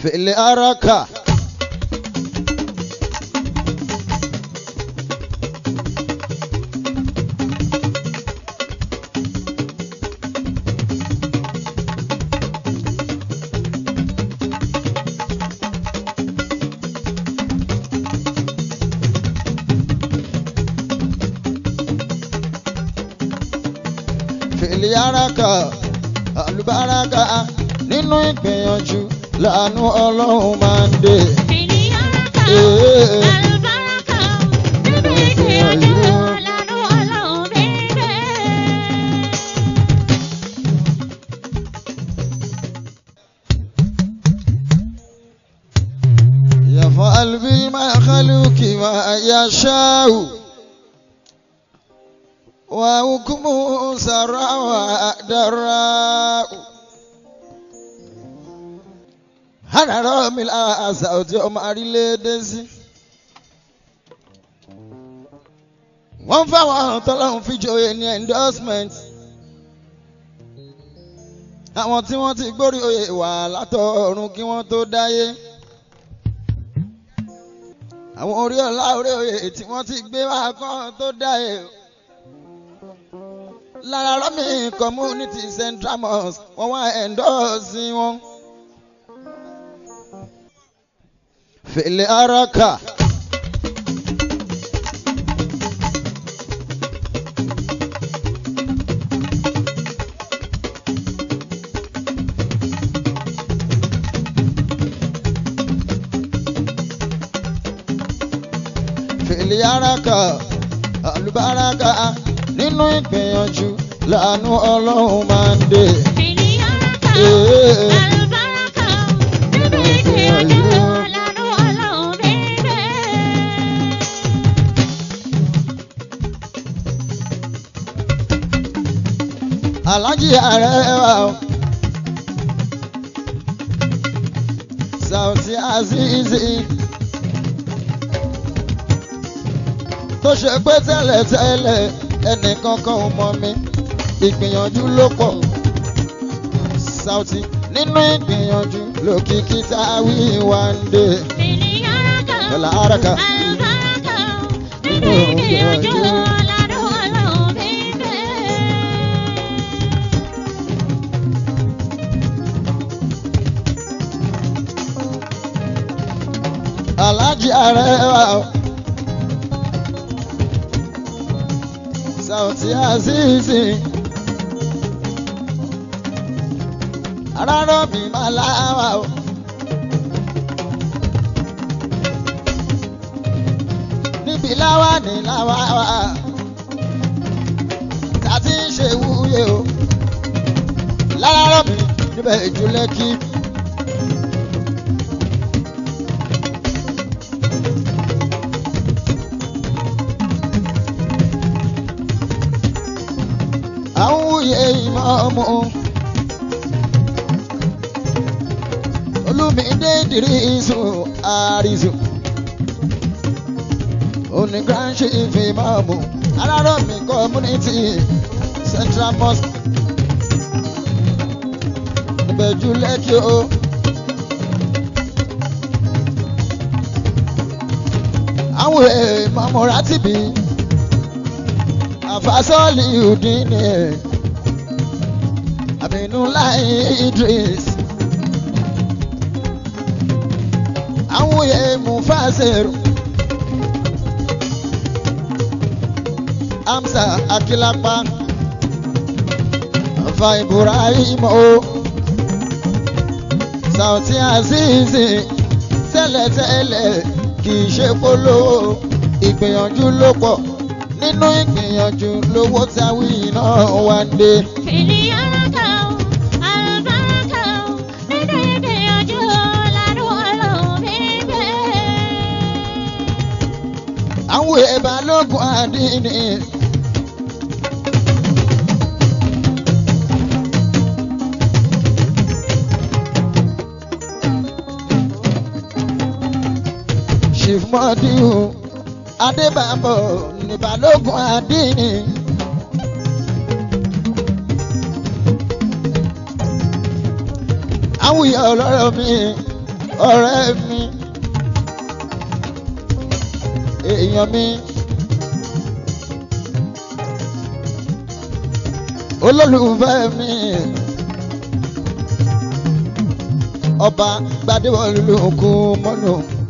fèlè araka. Fèlè araka àlùbáràkà nínú ìgbìyànjú làánú Ọlọ́run máa ń dé. Fèlè araka àlùbáràkà nínú ìgbìyànjú làánú Ọlọ́run máa ń dé. يفعل بالمخلوق ما يشاء وحكمه سرا وضراء. Hàràrọ̀ mi láàṣà òtí ọmọ àrílédé sí. Wọ́n fáwọn tọ́lọ́run fi joyè ní endorsement. Àwọn tí wọ́n ti gbórí oyè wà látọ̀ọ̀run kí wọ́n tó dáyé. Àwọn orí ọlá orí oyè tí wọ́n ti gbé wá kán tó dáyé. Lára Rọ́mì community central mosque wọ́n wá endorse wọn. Fèlè araka. Fèlè araka àlùbáràkà nínú ìgbìyànjú làánú Ọlọ́run máa ń dé. Fèlè araka àlùbáràkà nínú ìgbìyànjú làánú Ọlọ́run máa ń dé. Alhaji Arewa Sauty Azizi tó ṣe pé tẹ́lẹ̀tẹ́lẹ̀ ẹnìkankan ò mọ̀ mi, ìgbìyànjú ló pọ̀. Sauty nínú ìgbìyànjú lókìkí tá a wí one day. Fèlè araka Araka àlùbáràkà nínú ìgbìyànjú làánú Ọlọ́run máa ń dé. Alhaji Arewa Sauty Azizi arárọ̀ mi máa láwà o. Níbi láwà ní láwà wà tá a ti ń ṣe wúyè o. Lárárọ̀ mi níbẹ̀ ìjùlẹ̀ kí. Àwọn wúyè ìmọ̀ọ́mù Olúmídé Ìdírísù Àrísù òní grand chief ìmọ̀ọ́mù Arárọ̀mí community central mosque ìbẹ̀jú Lẹ́kì o. Àwọn ìmọ̀ọ́mù Rátìbí Àfàsọ́lì Udini Aminulahi Idris àwọn Mufasiru Amsa Akilapa Afa Ibrahim o Sauty Azizi tẹ́lẹ̀tẹ́lẹ̀ kì í ṣe polówó, ìgbìyànjú ló pọ̀. Nínú ìgbìyànjú lówó táwí náà wá dé. Fèlè araka àlùbáràkà nínú ìgbìyànjú làánú Ọlọ́run máa ń dé. Àwọn Balógun àdínì Chief Modiu Adébábọ̀ ní Balógun àdínì. Àwọn ìyá ọlọ́rọ̀ mi ọ̀rẹ́ mi èèyàn mi olólùfẹ́ mi ọba Gbadéwọlú Kúmọ́nù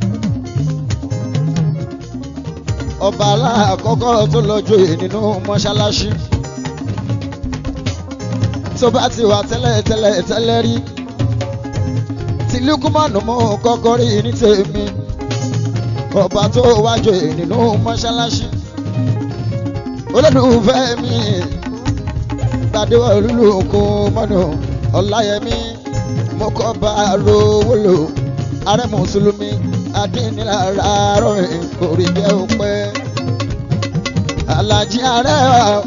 ọba aláàkọ́kọ́ tó lọ joyè nínú mọ́ṣáláṣí tó bá ti wà tẹ́lẹ̀ rí tí Lukumanu mú kọ́kọ́ rí ní tèmi ọba tó wá joyè nínú mọ́ṣáláṣí olólùfẹ́ mi Gbadéwọlú Kúmọ́nù Ọláyẹmí mo kọ́ bá rówó lò ààrẹ mùsùlùmí adínilára rọrin kò rí jẹ́ òpẹ́ Aláàjì ààrẹ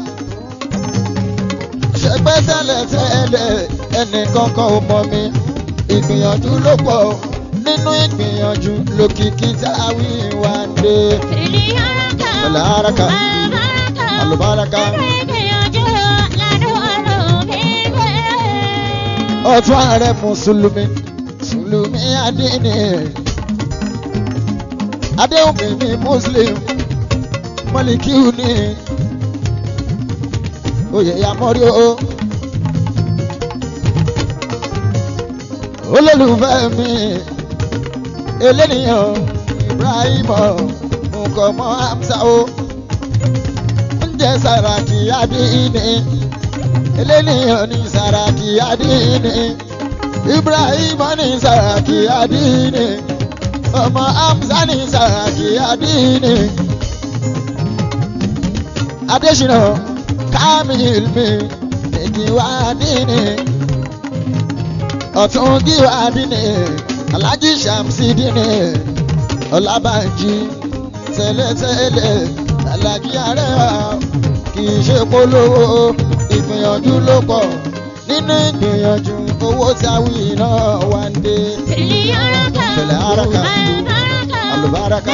ṣẹgbẹ́ tẹ́lẹ̀ ẹnì kankan ò mọ̀ mi ìgbìyànjú ló pọ̀ nínú ìgbìyànjú lókìkí táwí wá dé. Aláraka alùbáraka ọ̀tún ààrẹ mùsùlùmí adíni adéhùnmí ní muslim mọ́lìkíù ní oyè àmọ́rí o olólùfẹ́ mi eléníyàn Ibrahim nǹkan mọ́ Hamza o ń jẹ́ Sàràkí adíni eléníyàn ní Sàràkí adíni Ibrahim ní Sàràkí adíni ọmọ Hamza ní Sàràkí adíni Adésínà Kamil mi Gíwá adíni ọ̀tún Gíwá adíni Alhaji Shamsidini Ọlábànjí tẹ́lẹ̀tẹ́lẹ̀ Aláàjì ààrẹ kì í ṣe polówó ìgbìyànjú ló pọ̀ nínú ìgbìyànjú owó táwí náà wá ń dé. Tẹ̀lẹ̀ araka alùbáraka.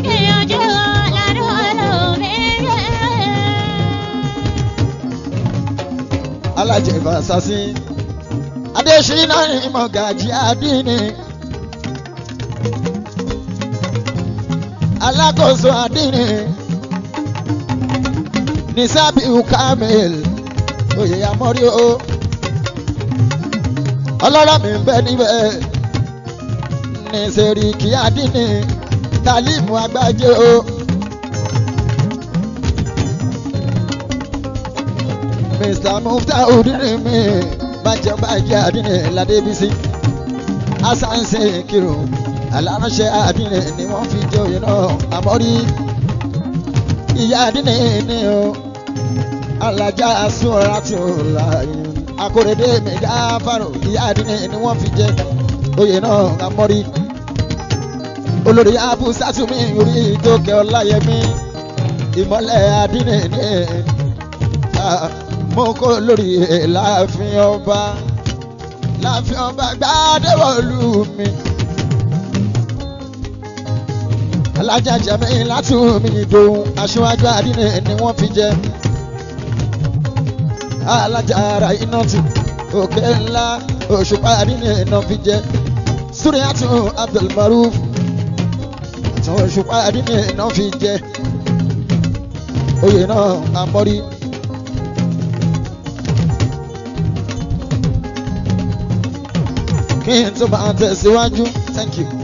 Alájẹ Ìbàsásí Adésínà Mọ̀gájí Adíni alákòóso Adíni Nísàbíù Kamil oyè àmọ́rí o ọlọ́rọ̀ mi ń bẹ níbẹ̀ ní Sẹ́ríkì Adíni Tálímù Àgbájé o Mr. Muftaudeen mi bàjẹ́ Adíni Ládébísí Asanse Kírun aláránṣẹ́ Adíni ni wọ́n fi jẹ oyè náà àmọ́rí ìyá Adíni ni o Alájà Sùúrátùláì Akóredé mi Gáfárò ìyá Adíni ni wọ́n fi jẹ oyè náà àmọ́rí olórí Abúsátùmí orí Tókè Ọláyẹmí ìmọ́lẹ̀ Adíni ní mo kó lórí láàfin ọba Gbadéwọlú mi Alájà Jàmílátù mi Ìdòwú aṣíwájú Adíni ni wọ́n fi jẹ Alájà Ráínátù Òkè ńlá Òṣùpá Adíni náà fi jẹ Súríyátù Abdulmaruf tí Òṣùpá Adíni náà fi jẹ oyè náà àmọ́rí. Kí n tó máa tẹ̀síwájú, thank you.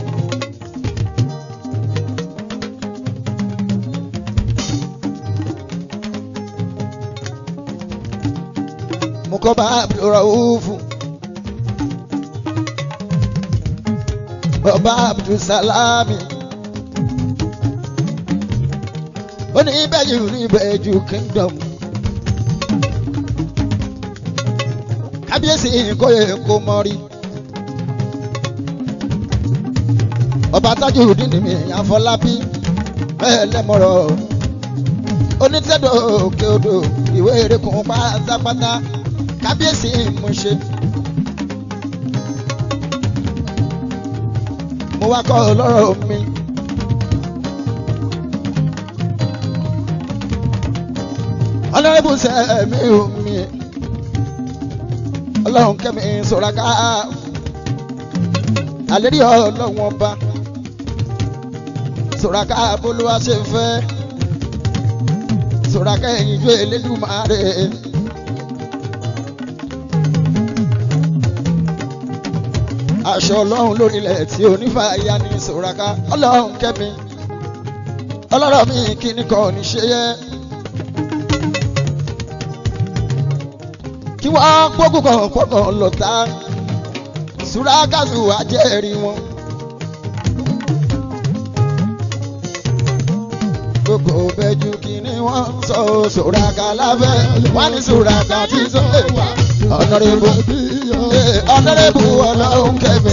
Mukoba Abdulraufu Baba Abdulsalami Oni Ìbẹ̀jú kingdom Kábíyèsí Ìkòyè kò mọ́rí Ọba Tajudeen mi Àfọlábí Ẹlẹ́mọ̀rọ̀ Onítẹ̀dọ̀ òkè odò ìwé erékùn pátápátá Kábíyèsí Ìmúṣe mo wá kọ́ lọ́rọ̀ mi Honorable Sẹ́mi mi Ọlọ́run kẹ́mi Sọ́ràká àlérí ọlọ́wọ́n ọba Sùràká bolúwa ṣe fẹ́ Sùràká ẹ̀yìn jó Elédùmarè. Aṣọ ọlọ́run lórílẹ̀ tí onífàyà ní Sùràká ọlọ́run kẹ́mi ọlọ́rọ̀ mi kíní kan ní ṣe yẹ. Kí wọ́n gbógun kan pọ̀kan lọ́ta Sùràká sì wá jẹ́rìí wọn. Gbogbo bẹ́jú kíní wọ́n sọ Sùràká lábẹ́ wọ́n ní Sùràká tí sọ èèwà ọ̀nàrẹ́bù ọlọ́run kẹ́mi.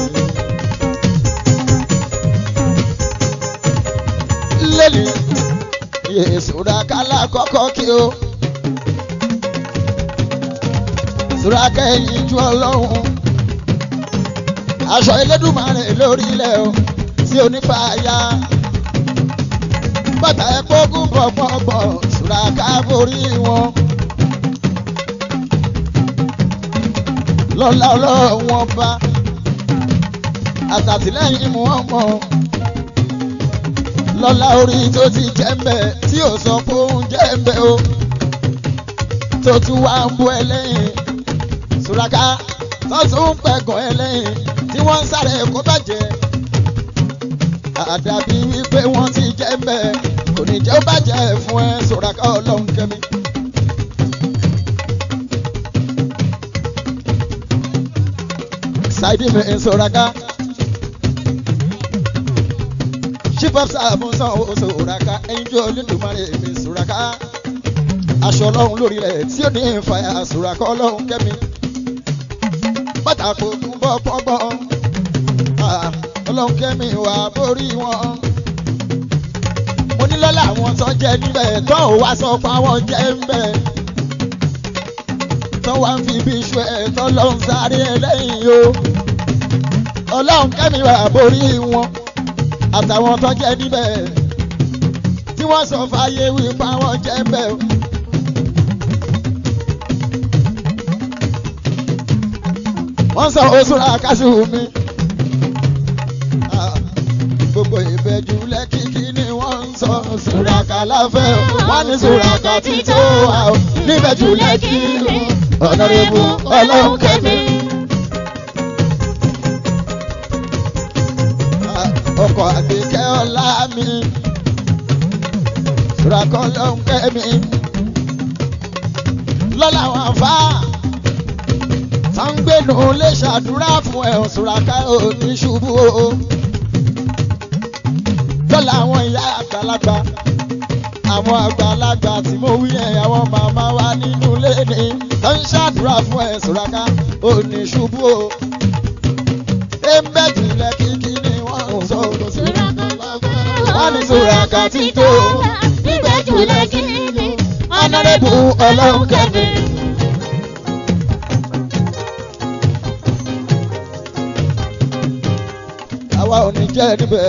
Lẹ́lì yé Sùràká lákọ́kọ́ kí o Sùràká ẹ̀yìn ju ọlọ́run aṣọ Elédùmarè lórí ilẹ̀ o tí onífàyà bàtà ẹ̀kọ́ gún bọ̀bọ̀bọ̀ Sùràká borí wọn. Lọ́lá ọlọ́run ọba àtàtìlẹ́yìn mú ọmọ lọ́lá orí tó ti jẹ́ mbẹ́ tí ò sọ pé òun jẹ́ mbẹ́ o tó tún wá ń bú ẹlẹ́yìn Sùràká tó tún ń pẹ̀gàn ẹlẹ́yìn tí wọ́n ń sáré kó bàjẹ́ àdàbí wípé wọ́n ti jẹ́ mbẹ́ kò ní jẹ́ ó bàjẹ́ fún ẹ Sùràká ọlọ́run kẹ́mi. Saidi mi Sùràká Chief of Staff sanwó Sùràká ẹ̀yin jó Olódùmarè mi Sùràká aṣọ ọlọ́run lórí rẹ̀ tí ó ní ìfàyà Sùràká ọlọ́run kẹ́mi pátákó tún bọ́ pọ́gbọ́n ọlọ́run kẹ́mi wà borí wọn. Mo ní lọ́lá àwọn tó jẹ́ níbẹ̀ tó ò wá sọ pé àwọn jẹ́ níbẹ̀ tó wá ń fi bí iṣu ẹ̀ tó lọ ń sáré ẹlẹ́yìn o ọlọ́run kẹ́mi wà borí wọn àtàwọn tó jẹ́ níbẹ̀ tí wọ́n sọ fàyè wípé àwọn jẹ́ níbẹ̀ o. Wọ́n sọ Sùràká sí mi gbogbo ìbẹ̀jú lẹ́kìkí ni wọ́n ń sọ Sùràká láfẹ́ wọ́n ní Sùràká ti tó wa o níbẹ̀jú lẹ́kìkí ọ̀nàrẹ́bù ọlọ́run kẹ́mi. Ọkọ̀ Àgbékẹ́ ọlá mi Sùràká ọlọ́run kẹ́mi lọ́la wọn fà á gbẹ̀nù lè ṣàdúrà fún ẹ̀ Sùràká ò ní ṣubú o. Lọ́la àwọn ìyá àgbàlagbà àwọn àgbàlagbà tí mo wí ẹ̀ àwọn màmá wa nínú ilé ni tó ń ṣàdúrà fún ẹ̀ Sùràká ò ní ṣubú o. Ẹ̀ńbẹ́jì lẹ́kìkí ni wọ́n ń sọ wọ́n ní Sùràká ti tó Ìbẹ̀jú lẹ́kìkí ọ̀nàrẹ́bù ọlọ́run kẹ́mi. Àwa ò ní jẹ́ níbẹ̀.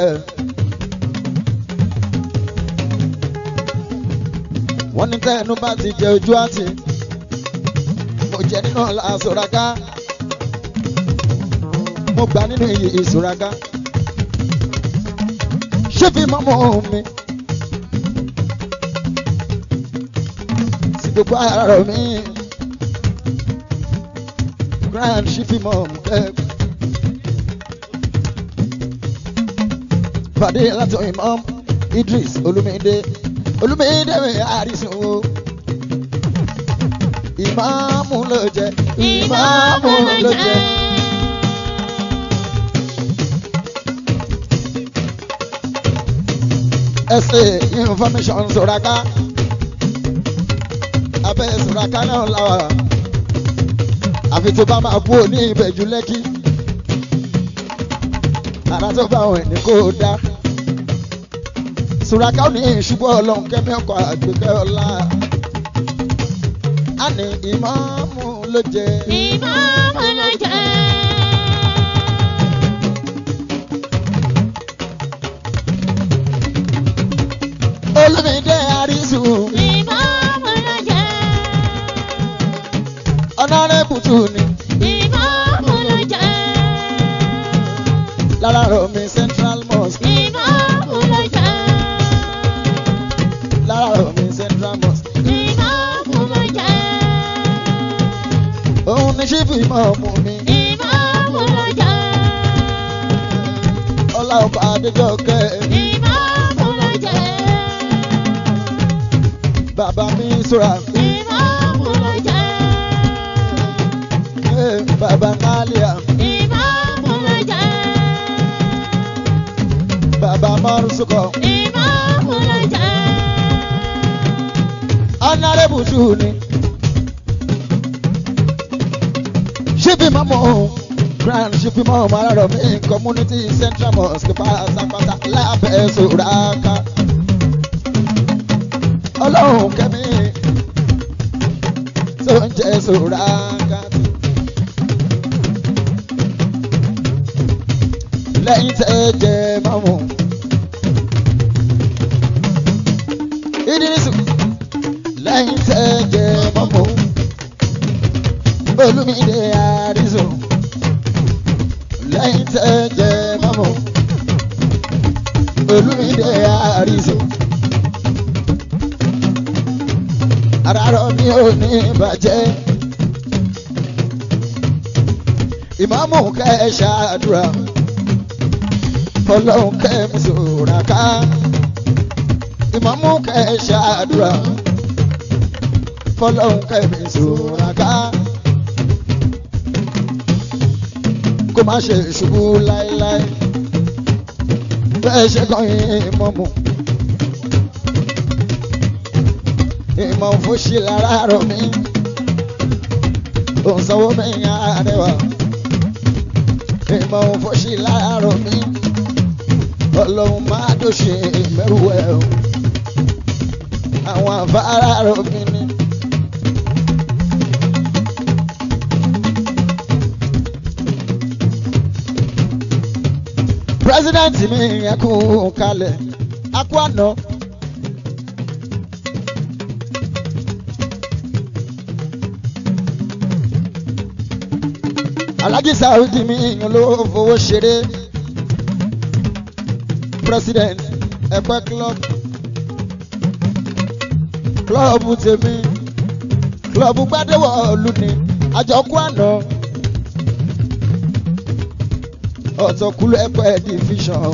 Wọ́n ní tẹ́nu bá ti jẹ ojú àti mo jẹ nínú ọ̀la Sùràká mo gbà nínú iyì Sùràká ṣé fi mọ́mọ́ mi sí gbogbo ara mi grand ṣé fi mọ́ mi kẹ́kọ̀ọ́. Fàdé látọ̀ Imam Idris Olúmídé mi àrísùn o. Ìmáàmù ló jẹ́ ìmáàmù ló jẹ́. Ẹsẹ̀ information Sùràká abẹ́ Sùràká náà láwà àfi tó bá máa bú òní ìbẹ̀jú lẹ́kì ara tó bá wọn ní kó dá. Sùràká ò ní ìṣubú ọlọ́run kẹ́mi ọkọ̀ Àgbékẹ́ ọlá á ní ìmáàmù ló jẹ́. Ìmáàmù ló jẹ́. Olúmídé àrísùn. Ìmáàmù ló jẹ́. Ọ̀nàrẹ́bù tù ní. Ìmáàmù ló jẹ́. lára rọ̀ mi Central Mosque. Ìmáàmù ló jẹ́. Lára rọ̀ mi Central Mosque. Ìmáàmù ló jẹ́. Òun ni ṣífù ìmáàmù mi. Ìmáàmù ló jẹ́. Ọlá ọba Adéjọkẹ́. Ìmáàmù ló jẹ́. Bàbá mi sọ̀rọ̀. Ìmáàmù ló jẹ́. Bàbá Malia. Ìmáàmù ló jẹ́. Bàbá Márùsùkọ. Ìmáàmù ló jẹ́. Honorable Suni. Ṣífù ìmáàmù Grand Ṣífù ìmáàmù alárọ̀ mi Community Central Mosque pátápátá lábẹ́ Sòràká. Ọlọ́run kẹ́mi tó ń jẹ́ Sòràká. Lẹ́yìn tẹ́ jẹ́ mọ́mú. Ìdírísù lẹ́yìn tẹ́ jẹ́ mọ́mú. Olúmídé Àrísù lẹ́yìn tẹ́ jẹ́ mọ́mú. Olúmídé Àrísù. Arárọ̀ mi ò ní bàjẹ́. Ìmáàmù kẹ́ ẹ ṣàdúrà. Fọlọ́hun kẹ́ mi Sòràká. Ìmáàmù kẹ́ ẹ ṣàdúrà. Fọlọ́hun kẹ́ mi Sòràká. Kó má ṣe ṣubú láéláé. Bẹ́ẹ̀ ṣe kàn yín ìmáàmù. Ìmọ̀ fòṣì lára rọ̀ mí. Òun sanwó mi àrẹwà. Ìmọ̀ fòṣì lára rọ̀ mí. Ọlọ́run máa dòṣe mẹ́rù ẹ̀ o. Àwọn àfárá rọ̀ mí ni. President mi yẹn kú kalẹ̀. A kú àná. Alhaji Saudi mi ló fowó ṣeré. President Ẹ̀pẹ́ club tèmi club Gbádéwọ̀ ọ̀lú ni àjọkú àná ọ̀tọ̀kùlú Ẹ̀pẹ́ division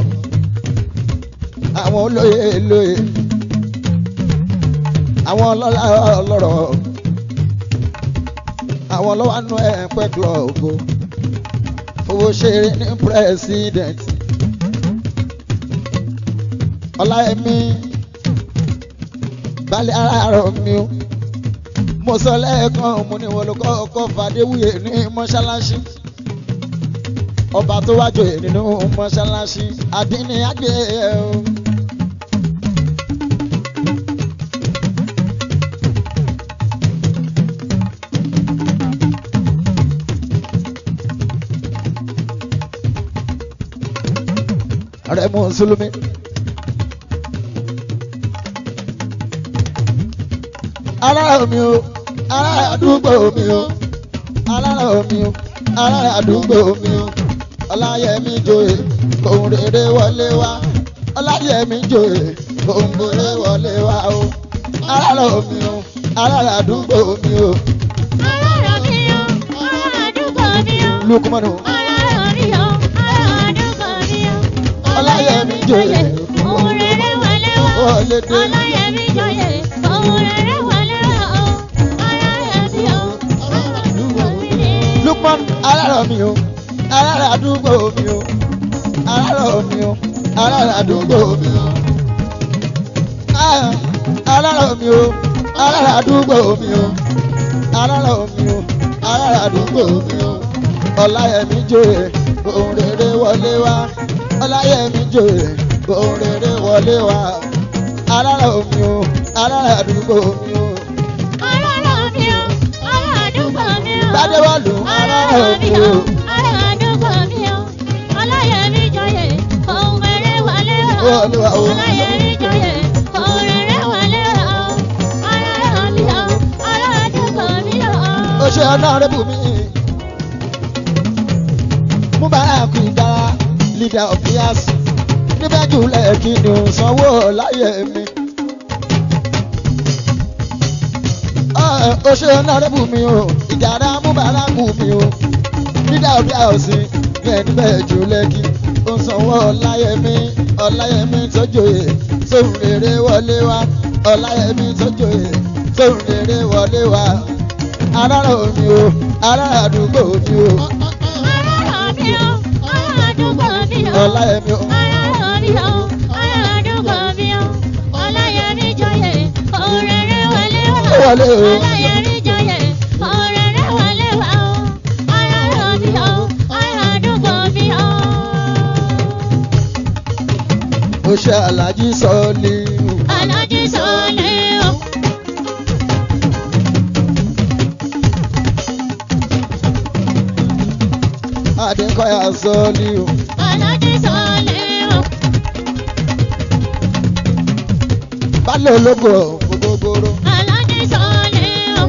àwọn olóyè lóyè àwọn ọlọ́lá ọlọ́rọ̀ àwọn ọlọ́wà nú Ẹ̀pẹ́ club owó ṣeré ní president Ọláyẹmí balẹ̀ ara mi o mo sọ lẹ́ẹ̀kan mo ní wọn ló kọ́kọ́ fàdéwúyè ní mọ́ṣáláṣí ọba tó wájòyè nínú mọ́ṣáláṣí àdínní àgbẹ̀ o. Ọ̀rẹ́ Mùsùlùmí. Ará mi o, ará àdúgbò mi o, ará mi o, ará àdúgbò mi o. Ọláyẹmí joyè, òun rere wọlé wá. Ọláyẹmí joyè, òun rere wọlé wá o. Ará mi o, ará àdúgbò mi o. Ará mi o, ará àdúgbò mi o. Lukumanu. Ará mi o, ará àdúgbò mi o. Ọláyẹmí joyè, òun rere wọlé wá. wọlé dé. Ọláyẹmí joyè, òun rere wọlé wá o. Ará mi o, ará àdúgbò mi ni. Lukman ará mi o, ará àdúgbò mi o. Ará mi o, ará àdúgbò mi o. Ará mi o, ará àdúgbò mi o. Ará mi o, ará àdúgbò mi o. Ọláyẹmí joyè, òun rere wọlé wá. Ọláyẹmí joyè, òun rere wọlé wá. Ará mi o, ará àdúgbò mi o. Ará mi o, ará àdúgbò mi o. Gbádéwọ̀lú ará mi o. Ará àdúgbò mi o. Ọláyẹmí joyè, òun rere wọlé wá. Wọlé wá o. Ọláyẹmí joyè, òun rere wọlé wá o. Ará mi o, ará àdúgbò mi o. Ó ṣe Honorable mi. Mubarak Ìdára leader of peers níbẹ̀ jùlẹ̀ kí ni ò sanwó láyé mi. Ó ṣe ọ̀nàrẹ́bù mi o ìjàrá múbarakù mi o leader of peers níbẹ̀ jùlẹ̀ kí ó sanwó ọláyẹmí tó joyè sóhun rere wọlé wá ọláyẹmí tó joyè sóhun rere wọlé wá aráàlú mi o aráàlú àdúgbò mi o. Ọláyẹmí o. Ọláyẹmí joyè òrèrè wọlé wá. Wọlé o. Ọláyẹmí joyè òrèrè wọlé wá o. Ọláyẹmí o, àdúgbò mi o. Ó ṣe Àlàjí Sọ́ọ̀lì o. Àlàjí Sọ́ọ̀lì o. Adékọ́yà Sọ́ọ̀lì o. Àlàjí Sọ́ọ̀lì o. Balẹ̀ ológo ògógóró. Àlàjí Sọ́ọ̀lì o.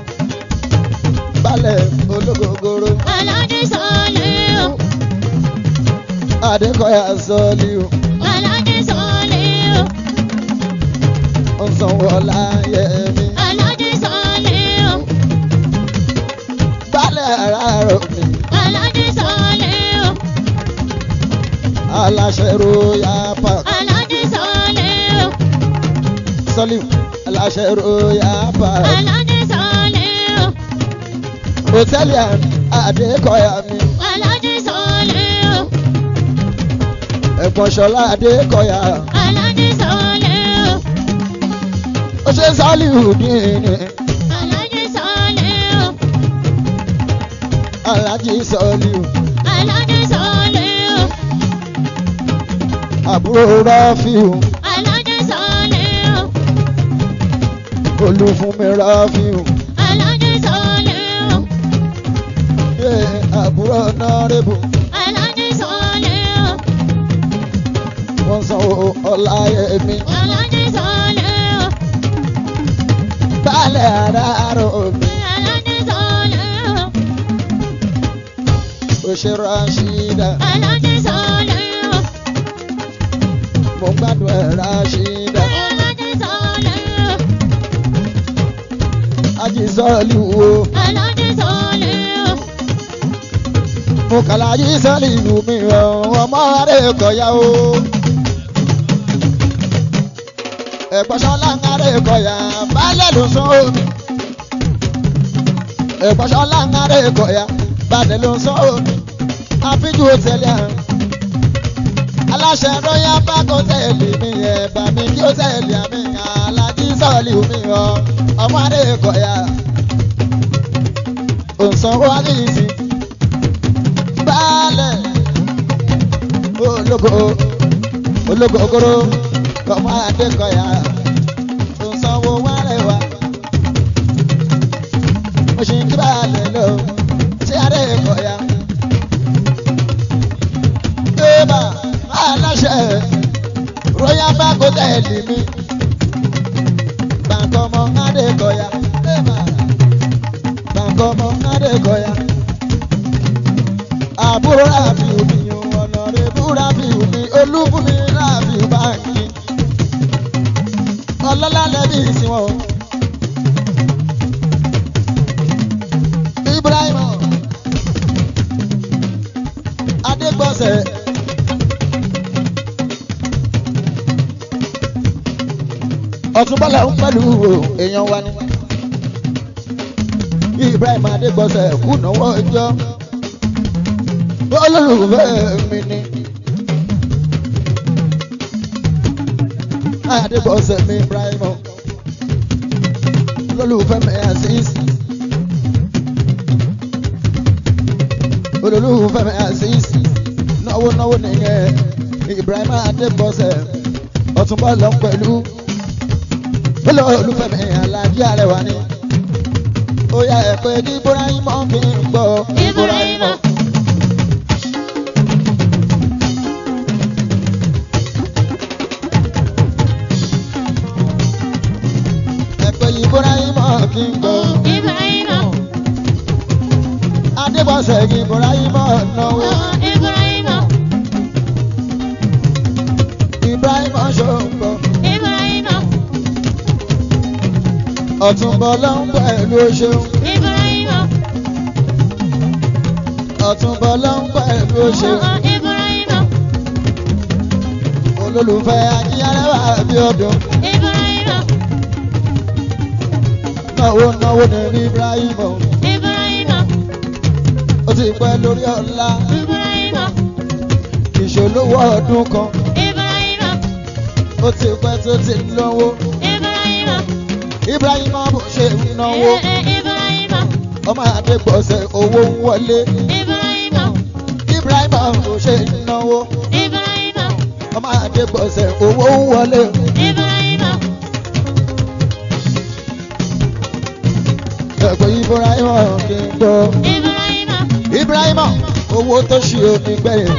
Balẹ̀ ológógóró. Àlàjí Sọ́ọ̀lì o. Adékọ́yà Sọ́ọ̀lì o. Àlàjí Sọ́ọ̀lì o. Ó ń sanwó Ọláyẹmí. Àlàjí Sọ́ọ̀lì o. Balẹ̀ àràárọ̀ mi. Àlàjí Sọ́ọ̀lì o. Aláṣẹ Royal Park. Àlàjí Sọ́ọ̀lì o. Sọ́ọ̀lì aláṣẹ Royal Park. Àlàjí Sọ́ọ̀lì o. Hòtẹ́ẹ̀lì Adékọ́yà mi. Àlàjí Sọ́ọ̀lì o. Ẹ̀gbọ́n Ṣọlá Adékọ́yà. Àlàjí Sọ́ọ̀lì o. Ó ṣe Sálíhùdíìnì. Àlàjí Sọ́ọ̀lì o. Àlàjí Sọ́ọ̀lì o. Àlàjí Sọ́ọ̀lì o. Àbúrò Ráfíù. Àlàjí Sọ́ọ̀lì o. Olúfúnmi Ráfíù. Àlàjí Sọ́ọ̀lì o. Àbúrò Nọ́rẹ́bù. Àlàjí Sọ́ọ̀lì o. Wọ́n sanwó Ọláyẹmí. Àlàjí Sọ́ọ̀lì o. Balẹ̀ àràárọ̀ mi. Àlàjí Sọ́ọ̀lì o. Ó ṣe Rashida. Àlàjí Sọ́ọ̀lì o. Mo gbádùn ẹ̀ Rashida. Àlàjí Sọ́ọ̀lì o. Ají Sọ́ọ̀lì wo. Àlàjí Sọ́ọ̀lì o. Mo kàlà Ají Sọ́ọ̀lì ìlú mi ọmọ Adékọ́yà o. Ẹ̀gbọ́n Ṣọlá Adékọ́yà balẹ̀ ló sún omi. Ẹ̀gbọ́n Ṣọlá Adékọ́yà balẹ̀ ló sún omi. Àfíjú òtẹ́lẹ̀ àrùn. Aláṣẹ Royal Park Hòtẹ́ẹ̀lì mi ẹ̀bà mi kí òtẹ́ẹ̀lì àmì Àlàjí Sọ́ọ̀lì mi ọmọ Adékọ́yà. Òǹsanwó Adéyìí balẹ̀ ológo ogoro ọmọ Adékọ́yà. Òǹsanwó wárẹ̀wá. Mo ṣì ń kí balẹ̀ lọ sí Adékọ́yà. Bébà aláṣẹ Royal Park Hòtẹ́ẹ̀lì mi. Bàǹkọ́mọ Adékọ́yà. Bébà Bàǹkọ́mọ Adékọ́yà. Àbúrò Ráfíù mi Ọ̀nàrẹ́bù Ráfíù mi Olúbùnmi Ráfíù báńkì. Ọlọ́lá lẹ́bí ìsìnwọ̀n. Ibrahim Adégbọ̀sẹ̀. Ọ̀túnbọ̀lá ń pẹ̀lú èèyàn wa ni. Ibrahim Adégbọ̀sẹ̀ kú náwó ọjọ́. Olólùfẹ́ mi ni. Adégbọ̀sẹ̀ mi Ibrahim. Olólùfẹ́ mi Azeez. Olólùfẹ́ mi Azeez. Náwó nìyẹn. Ibrahim Adégbọ̀sẹ̀. Ọ̀túnbọ̀lá ń pẹ̀lú. Olólùfẹ́ mi Àlàjí Arẹwà ni. Ó yá ẹ pé ní Ibrahim kí n gbọ́. Ibrahim. Ẹ pé Ibrahim kí n gbọ́. Ibrahim. Adégbọ̀sẹ̀ kí Ibrahim náwó. Ibrahim. Ọ̀túnbọ̀ ló ń pẹ̀lú oṣù. Ibrahima. Ọ̀túnbọ̀ ló ń pẹ̀lú oṣù. Ibrahima. Olólùfẹ́ Ajíyarẹ́wà bí ọdún. Ibrahima. Náwó náwó ní Ibrahima. Ibrahima. Ó ti pẹ́ lórí ọ̀la. Ibrahima. Ìṣòlówó ọdún kan. Ibrahima. Ó ti pẹ́ tó ti náwó. Ibrahima. Ibrahima bó ṣe ń náwó. Ibrahima. Ọmọ Adégbọ̀sẹ̀ owó ń wọlé. Ibrahima. Ibrahima bó ṣe ń náwó. Ibrahima. Ọmọ Adégbọ̀sẹ̀ owó ń wọlé. Ibrahima. Ẹ̀gbọ́n Ibrahima kì í gbọ́. Ibrahima. Ibrahima owó tó ṣe omi gbẹ̀yìn.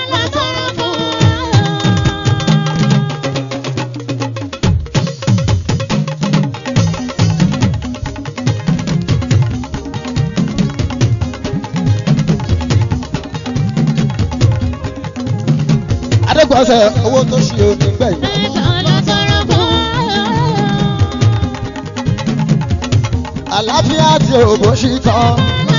Adégbọ̀sẹ̀ owó tó ṣe omi gbẹ̀yìn. Àlàáfíà tí òbó ṣì tán.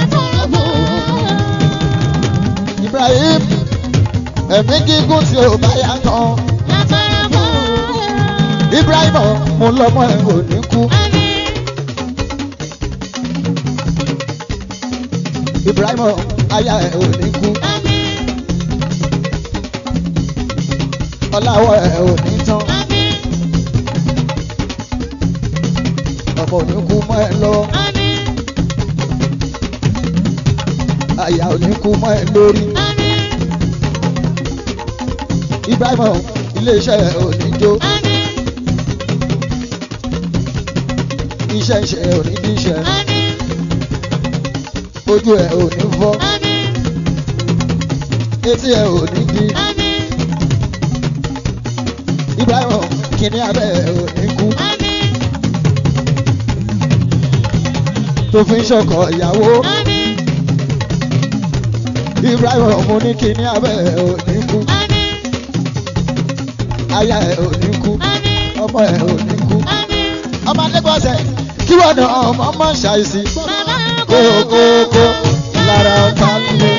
Ibrahim ẹ̀mí gígùn tí ò bá yá tán. Ibrahim mo lọ́mọ ẹ̀ ò ní kú. Ibrahim aya ẹ̀ ò ní kú. Ọláwọ̀ ẹ̀ ò ní tán. Ọmọ ò ní kú mọ́ ẹ lọ. Aya ò ní kú mọ́ ẹ lórí. Ibrahim iléeṣẹ́ ẹ̀ ò ní jó. Iṣẹ́ iṣẹ́ ẹ̀ ò ní bí iṣẹ́. Ojú ẹ̀ ò ní fọ́. Etí ẹ̀ ò ní di. Ibrahim kìíní abẹ́ ẹ̀ ò ní kú. Tó fi ń ṣọkọ ìyàwó. Ibrahim mo ní kìíní abẹ́ ẹ̀ ò ní kú. Aya ẹ̀ ò ní kú. Ọmọ ẹ̀ ò ní kú. Ọmọ Adégbọ̀sẹ̀ kí wọ́n nà ọmọ ọmọ ṣàìsí. Kókókó lára ọ̀tá lé.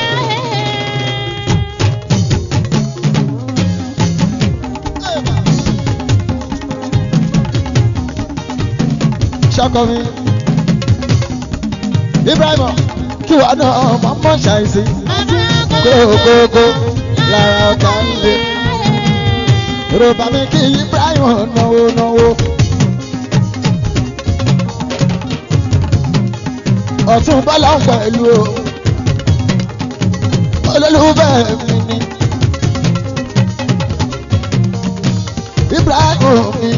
Ṣọkọ mi Ibrahim kí wọ́n nà ọmọ ọmọ ṣàìsí. Kókókó lára ọ̀tá lé. Yorùbá mi kí Ibrahim náwó náwó. Ọ̀túnbọ̀ ló ń pẹ̀lú o. Olólùfẹ́ mi ni Ibrahim mi.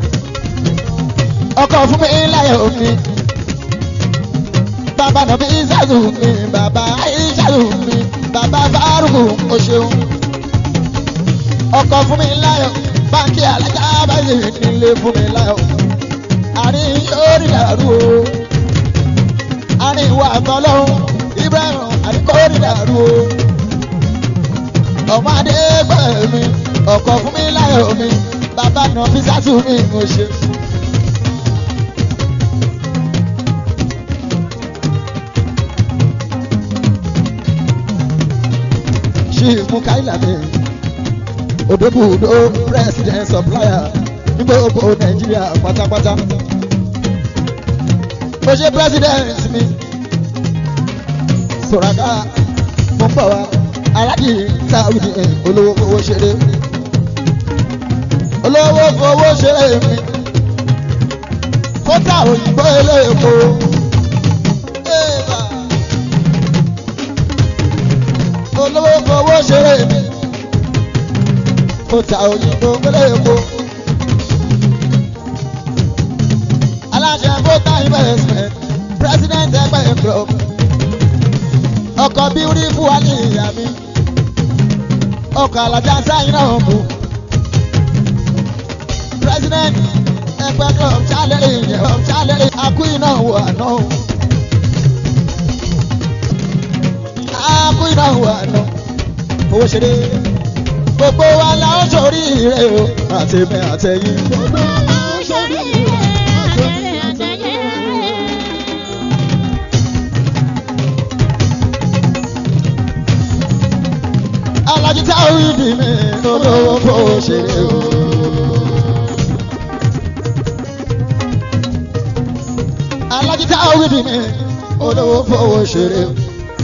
Ọkọ fún mi láyọ̀ mi. Bàbá nàbí Ìsàlù mi. Bàbá Ìsàlù mi. Bàbá Fárúkù o ṣeun. Ọkọ fún mi láyọ̀. Báńkì alájà báyìí nílé fún mi láyọ̀. Àárín yóò rí dàrú o. Àárín ìwà àtọ́lọ́hún. Ibrahim àdìkò rí dàrú o. Ọmọ Adégbọ̀sẹ̀ mi. Ọkọ fún mi láyọ̀ mi. Bàbá nàbí Ìsàlù mi mo ṣe. Mukaila mi Odobudo president supplier ní gbogbo Nàìjíríà pátápátá. Mo ṣe president mi Sọ̀ràká mo ń bọ̀ wá aláàjì Sáúdì olówó fowó ṣeré. Olówó fowó ṣeré mi kódà òyìnbó eléèpo. Olówó fowó ṣeré mi kódà òyìnbó eléèpo. Aláṣẹ Bota investment president ẹgbẹ́ club. Ọkọ̀ beautiful wà ní ìyá mi. Ọkọ̀ alájà sáyìn náà mú. President ẹgbẹ́ club challenge ìyẹn challenge akúyì náà wà náà. Akúyì náà wà náà. Owó ṣeré. Gbogbo wa la ó sórí ire o. Àtẹ̀mẹ́ àtẹ̀yìn. Gbogbo wa la ó sórí ire. Àtẹ̀mẹ́ àtẹ̀yìn. Alájí Táwídì mi olówó kò ṣeré o. Alájí Táwídì mi olówó fowó ṣeré o.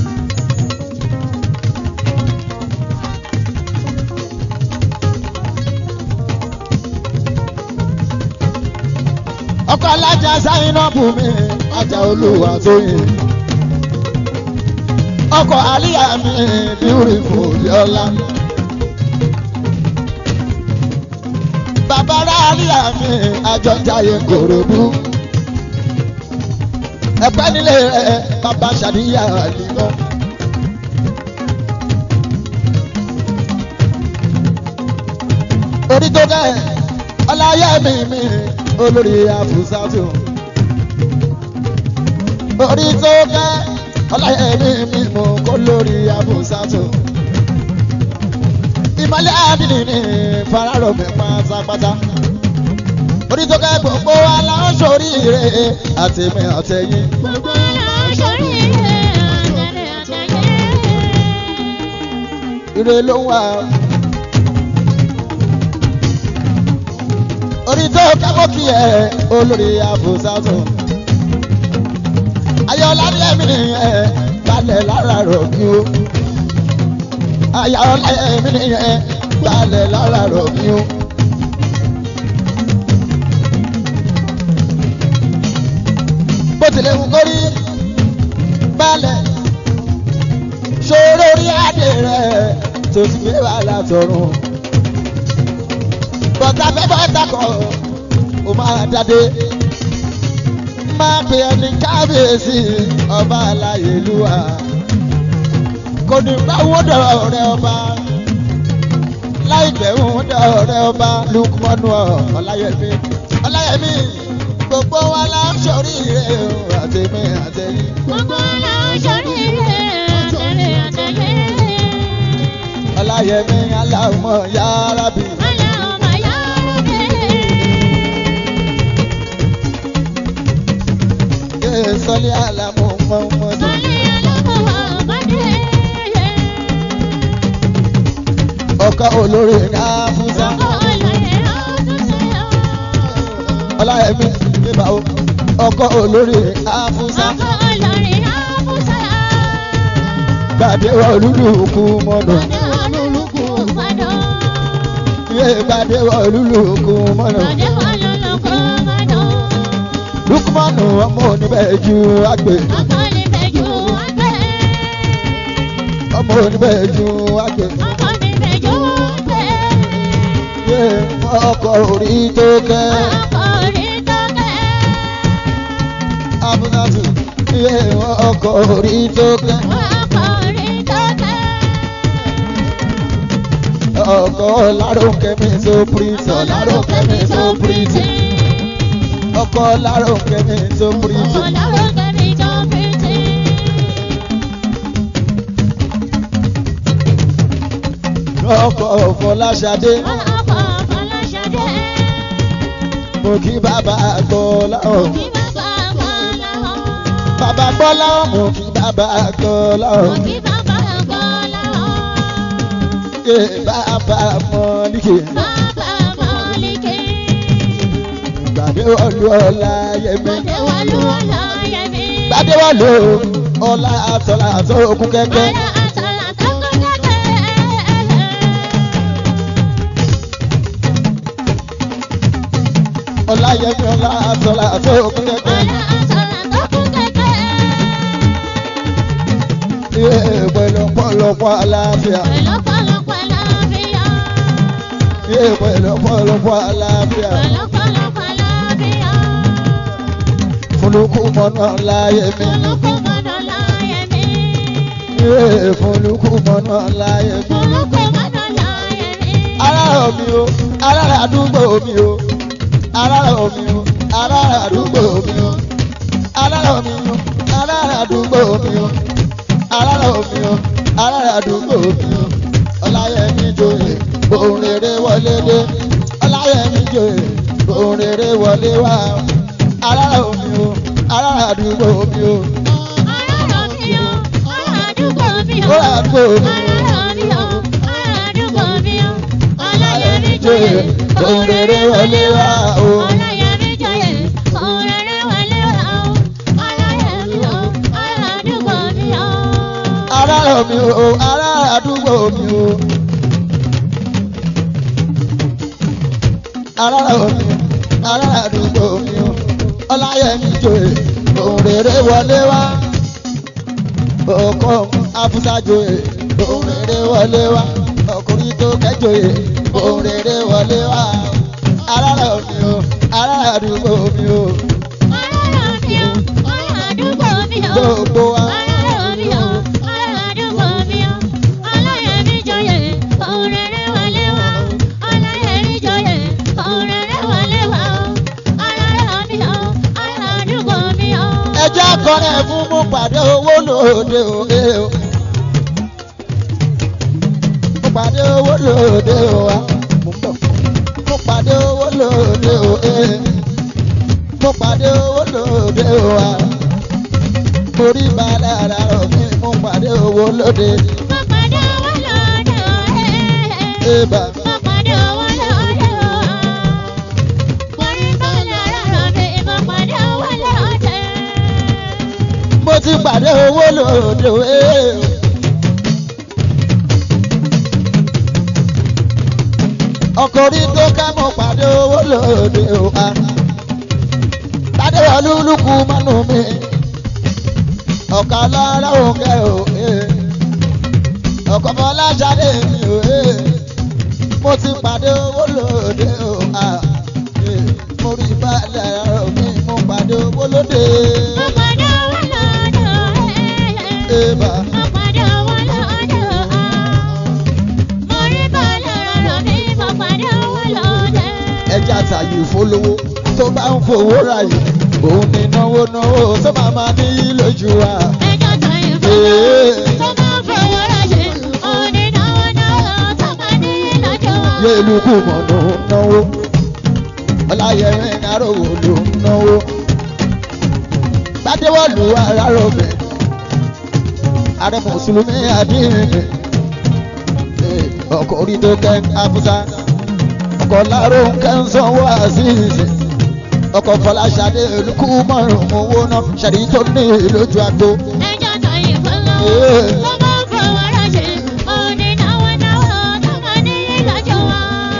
Ọkọ alájà Zainabu mi ajá olúwa tóyìn. Ọkọ àlíyá mi beautiful yọlá. Bàbá àlíyá mi àjọjáyé Kòròdú. Ẹ̀pẹ́ nílé rẹ̀ bàbá ṣàdíyà àlìmọ́. Orí tó kẹ́ ọláyẹ̀mí mi olórí àfúsàtò. Orí tó kẹ́ ọláyẹ̀mí mi mú kó lórí àfúsàtò. Ìmọ̀lẹ́ àdìní ní fararọ̀ mi pátápátá. Orí tó kẹ́ gbogbo aláṣọrí rẹ̀ àtẹ̀mí àtẹ̀yìn. Gbogbo aláṣọrí rẹ̀ àtẹ̀mí àtẹ̀yìn. Ire ló wà. Orí tó kẹ́kọ̀ọ́ kí ẹ olórí àfúsàtò. Ayọ̀lá ní ẹ̀mí nìyẹn balẹ̀ lára rọ̀ mí o. Ayọ̀lá ẹ̀mí nìyẹn balẹ̀ lára rọ̀ mí o. Bó tilẹ̀ wù kórí balẹ̀ ṣòro orí adé rẹ̀ tó ti gbé wà látọ̀run. Bọ̀tà fẹ́ bọ́tà kọ̀ ó máa dáadé. Máa pè ẹni kábíyèsí ọba aláyélúwà. Kò ní bá wọ́n dọ̀rọ̀ rẹ ọba. Láìpẹ́ wọ́n dọ̀rọ̀ rẹ ọba Lukmanu Ọláyẹmí. Ọláyẹmí gbogbo wa la ń ṣoríire o àtẹ̀mí àtẹ̀yìn. Gbogbo aláṣọrí rẹ̀ àtẹ̀mí àtẹ̀yìn. Ọláyẹmí aláwọ̀ yára bí. Aláwọ̀ yára bí. Sọlí àlàmú mọ́mọ́dé. Sọlí àlàmú mọ́mọ́dé. Ọkọ olórí Àfúsá. Ọkọ olórí Àfúsá. Ọláyẹmí bíbá o. Ọkọ olórí Àfúsá. Ọkọ olórí Àfúsá. Gbàdé wọ lúlù kú mọ́nà. Gbàdé wọ lúlù kú mọ́nà. Gbàdé wọ lúlù kú mọ́nà. Gbàdé wọ lúlù kú mọ́nà. Lukmanu ọmọ oníbẹ̀jú àgbẹ̀. Ọkọ oníbẹ̀jú àgbẹ̀. Ọmọ oníbẹ̀jú àgbẹ̀. Ọkọ oníbẹ̀jú àgbẹ̀. Ọkọ orí tó kẹ́. Ọkọ orí tó kẹ́. Abúlátù. Ọkọ orí tó kẹ́. Ọkọ orí tó kẹ́. Ọkọ Láròkẹ́ mi so pretty. Láròkẹ́ mi so pretty. Ọkọ Láròkẹ́ mi so pretty. Ọkọ Láròkẹ́ mi so pretty. Ọkọ Fọláṣadé. Ọkọ Fọláṣadé. Mo kí bàbá Gbọ́lá o. Kí bàbá Gbọ́lá o. Bàbá Gbọ́lá o. Mo kí bàbá Gbọ́lá o. Kí bàbá Gbọ́lá o. Bàbá Mọ́líkì. Bàbá Mọ́líkì. Gbàdéwọ̀lú Ọláyẹmí. Gbàdéwọ̀lú Ọláyẹmí. Gbàdéwọ̀lú ọlá àtọ́lá àtọ́ òkú kẹ́kẹ́. Ọlá àtọ́lá tó kún kẹ́kẹ́. Ọláyẹmí ọlá àtọ́lá àtọ́ òkú kẹ́kẹ́. Ọlá àtọ́lá tó kún kẹ́kẹ́. Pẹ̀lú ọ̀pọ̀lọpọ̀ àlàáfíà. Pẹ̀lú ọ̀pọ̀lọpọ̀ àlàáfíà. Pẹ̀lú ọ̀pọ̀lọpọ̀ àlàáfíà. Pẹ̀lú ọ̀pọ̀lọpọ̀ àlàáfíà. Fúlùkùmọ̀nà Ọláyẹmí. Fúlùkùmọ̀nà Ọláyẹmí. Fúlùkùmọ̀nà Ọláyẹmí. Fúlùkùmọ̀nà Ọláyẹmí. Ará mi o, ará àdúgbò mi o. Ará mi o, ará àdúgbò mi o. Ará mi o, ará àdúgbò mi o. Ará mi o, ará àdúgbò mi o. Ọláyẹmí joyè, òun rere wọlé dé. Ọláyẹmí joyè, òun rere wọlé wá. Ará mi o, ará àdúgbò mi o. Ará mi o, ará àdúgbò mi o. Ará àdúgbò mi o. Ará mi o, ará joyè ohun rere wọlé wá o. Ọláyẹmí joyè ohun rere wọlé wá o. Ọláyẹmí o ará àdúgbò mi o. Ará mi o ará àdúgbò mi o. Ará mi ará àdúgbò mi o. Ọláyẹmí joyè ohun rere wọlé wá. Ọkọ Afusa joyè ohun rere wọlé wá. Ọkùnrin tó kẹjoyè ohun rere wọlé wá. Ará mi o ará àdúgbò mi o. Ará mi o ará àdúgbò mi o. Gbogbo wa. Ará mi o ará àdúgbò mi o. Ọláyẹmí joyè ohun rere wọlé wá o. Ọláyẹmí joyè ohun rere wọlé wá o. Ará mi o ará àdúgbò mi o. Ẹjẹ́ akọrin fún mú pàdé owó lóde òde o. Mo pàdé owó lóde o wa. Mo pàdé owó lóde o e. Mo pàdé owó lóde o wa. Mo rí balẹ̀ ara rọ̀ mi. Mo pàdé owó lóde. Mo pàdé owó lóde o Eba. Mo pàdé owó lóde o. Mo rí balẹ̀ ara mi. Mo pàdé owó lóde. Mo ti pàdé owó lóde o e. Ọkùnrin tó ká mo pàdé owó lóde o a. Tádé olúlùkù mọ́nú mi. Ọ̀kà lọ́rọ̀ òǹkẹ́ o e. Ọkọ̀ Fọláṣadé mi o e. Mo ti pàdé owó lóde o a. Mo rí balẹ̀ ọ̀rọ̀ mi. Mo pàdé owó lóde. Mo pàdé owó lóde o Eba. Mo pàdé owó lóde o. Mo rí balẹ̀ ara mi. Mo pàdé owó lóde. Ẹja tàyè fólówó tó bá ń fowó ráyè. Òun ni náwó náwó tó máa ma ní lójú wa. Ẹjọ́ tó yẹ fún tó máa fowó ráyè. Òní náwó náwó tó máa ní lọ́jọ́ wa. Yélùkù mọ̀nà náwó. Ọláyẹmí arówó ló ń náwó. Gbadéwọ̀lù arárọ̀bẹ̀. Ààrẹ Mùsùlùmí àdínì. Ọkọ̀ orí tó kẹ́ Afusa. Ọkọ̀ láró ń kẹ́ ń sanwó àṣìṣe. Ọkọ̀ Fọláṣadé olùkú márùn-ún owó náà ṣàrí tó ní lójú àgbo. Ẹjọ́ tó yẹ fún tó máa fowó ráyè. Òní náwó náwó tó máa ní lọ́jọ́ wa.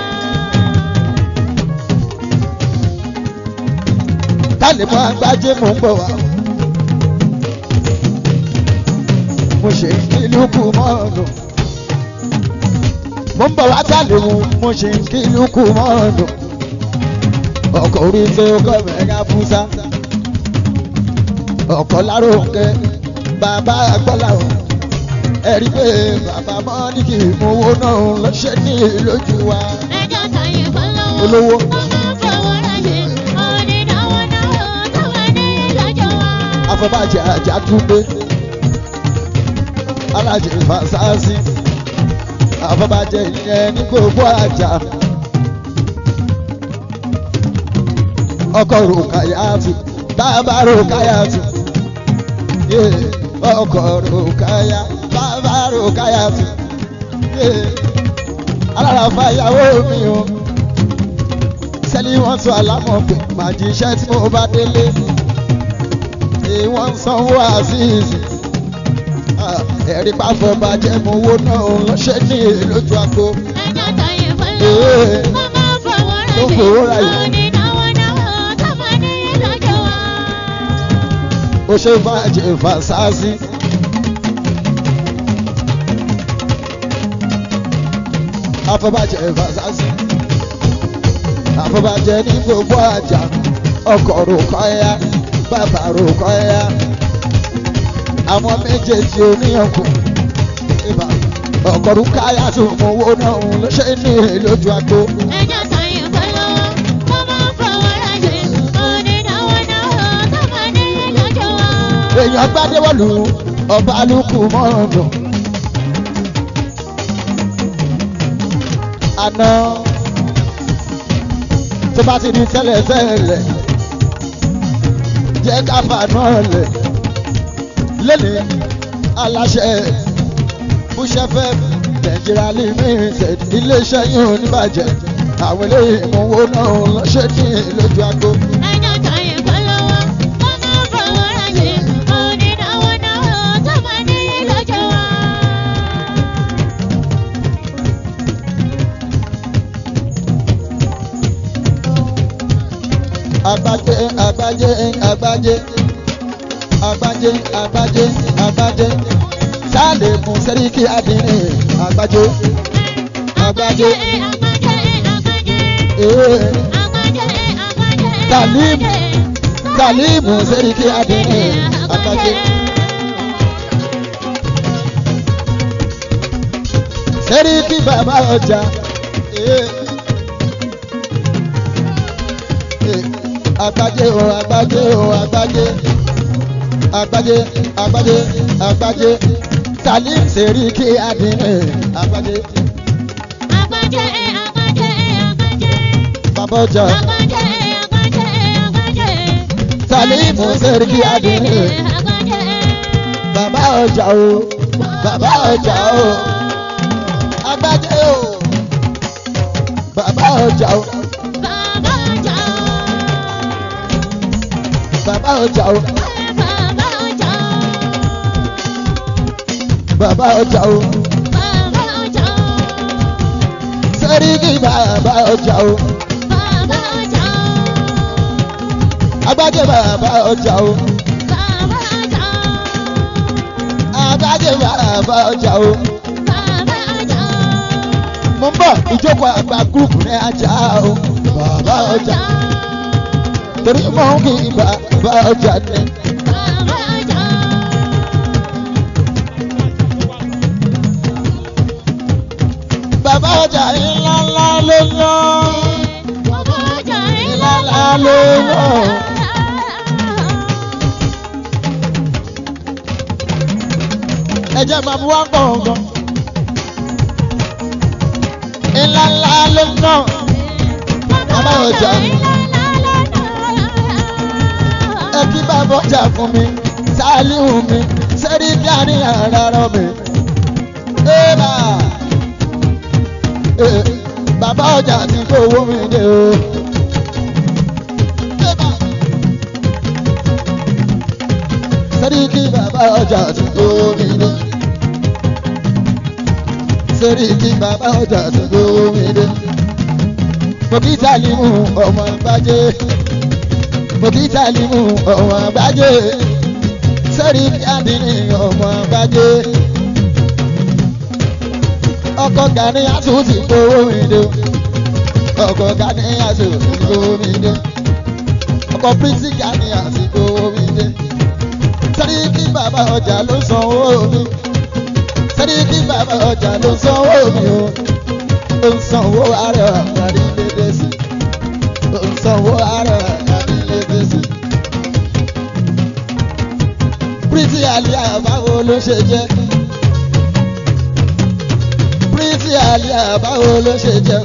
Kálí mọ́ agbájé mò ń bọ̀ wá. Mo ṣe ìlú kù mọ́ọ̀nù. Mo ń bọ̀ wá kálí mo ṣe ìlú kù mọ́ọ̀nù. Ọkọ̀ orí tó kọ́ mẹ́ga Fúsá. Ọkọ̀ láròkè bàbá gbọ́là o. Ẹ rí pé bàbá Mọ́níkì mowó náà lọ ṣe ní lójú wa. Ẹjọ́ tó yẹ fún Olówó. tó máa fowó ráyè. Òní náwó náwó tó máa ní lọ́jọ́ wa. Afọbajẹ Àjàtúndé. Alájẹ Fàṣásí. Afọbajẹ ìyẹn ní gbogbo àjà. Ọkọ̀ Rùkáyàtù, bàbá Rùkáyàtù. Ọkọ̀ Rùkáyà, bàbá Rùkáyàtù. Aláràfà ìyàwó mi o. Sẹ́ni wọ́n tún alámọ̀ pé màá jíṣẹ́ tí mo bá délé. Wọ́n ń sanwó àṣìṣe. Ẹ̀rí pàfọ́ bàjẹ́ mo wó náà lọ́ṣẹ́ ní lójú àgbo. Ẹjọ́ tó yẹ fún tó máa fowó ráyè. Òní náwó náwó tó máa ní lọ́jọ́ wa. Ó ṣe bàjẹ́ Fàṣásí. Afọbajẹ Fàṣásí. Afọbajẹ ní gbogbo àjà. Ọkọ̀ Rùkáyà, bàbá Rùkáyà. Àwọn méjèèjì oníyànkù. Ọkọ̀ Rùkáyà tún mú owó náà ló ṣe ní lójú àgbo. Ẹjọ́ tó yẹ fún tó máa fowó ráyè. Òní náwó náwó tó máa ní lọ́jọ́ wa. Èèyàn Gbadéwọ̀lù ọba lukú mọ́ọ̀nù. Àná tó bá ti di tẹ́lẹ̀tẹ́lẹ̀ jẹ́ ká fà náà lẹ̀. Lẹ́nìí aláṣẹ Búṣẹ́fẹ́ Nàìjíríà limited iléeṣẹ́ yìí ò ní bàjẹ́ àwọn eléyìí mú owó náà lọ ṣe ní lójú agbo. ẹjọ́ tàyè kọ́ lọ́wọ́ kó má fọwọ́ ráyè òní náwó náwó tó máa ní lọ́jọ́ wa. Agbájé agbájé agbájé agbájé agbájé agbájé sáàlè fún sẹ́ríkì adìrẹ agbájé agbájé Talimu sẹ́ríkì adìrẹ agbájé sẹ́ríkì bàbá ọjà agbájé o agbájé o agbájé agbájé agbájé agbájé Salim sẹ́ríkì adìrẹ agbájé bàbá ọjà Salimu sẹ́ríkì adìrẹ bàbá ọjà o bàbá ọjà o agbájé o bàbá ọjà o bàbá ọjà o bàbá ọjà o sẹ́ríkì bàbá ọjà o agbájé bàbá ọjà o agbájé bàbá ọjà o mo ń bọ̀ ìjókòó àgbà gúrùpù ní ajá o bàbá ọjà torí mò ń kí bàbá ọjà ní. Bàbá ọjà ńlá ńlá ló ná. Bàbá ọjà ńlá ńlá ló ná. Ẹ jẹ́ máa mú wá gbọ̀ngàn. Ńlá ńlá ló ná. Bàbá ọjà. Ẹ kí bàbá ọjà fún mi, Sàlíù mi, sẹ́ríkì àníyàn rárá mi. Bàbá ọjà ti gbówó mi dé o. Sẹ́ríkì bàbá ọjà ti gbówó mi dé. Sẹ́ríkì bàbá ọjà ti gbówó mi dé. Mo kí Sàlímù ọmọ Àgbájé. Mo kí Sàlímù ọmọ Àgbájé. Sẹ́ríkì àdínní ọmọ Àgbájé. Ọkọ̀ Gani Asu ti gbówó mi dé. Ọkọ̀ Gani Asu ti gbówó mi dé. Ọkọ̀ Prince Gani Asu ti gbówó mi dé. Sẹ́ríkì bàbá ọjà ló sanwó mi. Sẹ́ríkì bàbá ọjà ló sanwó mi o. Ó ń sanwó ààrẹ àgbàdì lédè sí. Ó ń sanwó ààrẹ àgbàdì lédè sí. Pretty Alia báwo ló ṣe jẹ́? Pretty Alia báwo ló ṣe jẹ́?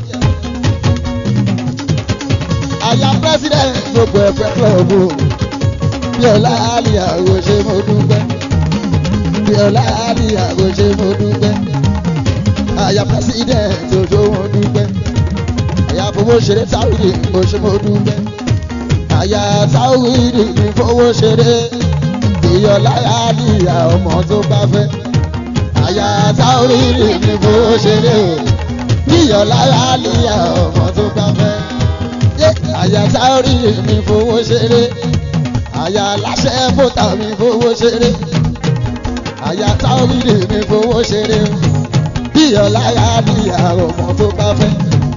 Àyà president gbogbo ẹ̀fẹ́ club. Bíọ́lá Alia ò ṣe mo dúpẹ́. Bíọ́lá Alia ò ṣe mo dúpẹ́. Àyà president ò ṣe mo dúpẹ́. Àyà fowó ṣeré Sáwìrì ò ṣe mo dúpẹ́. Àyà Sáwìrì ní fowó ṣeré. Bíọ́lá Alia ọmọ tó bá fẹ́. Àyà Sáwìrì ní fowó ṣeré o. Bíọ́lá Alia ọmọ tó bá fẹ́. Àyà Sáwìrì ní fowó ṣeré. Àyà aláṣẹ bọ́tà mi fowó ṣeré. Àyà Sáwìrì mi fowó ṣeré. Bíọ́lá Alia ọmọ tó bá fẹ́.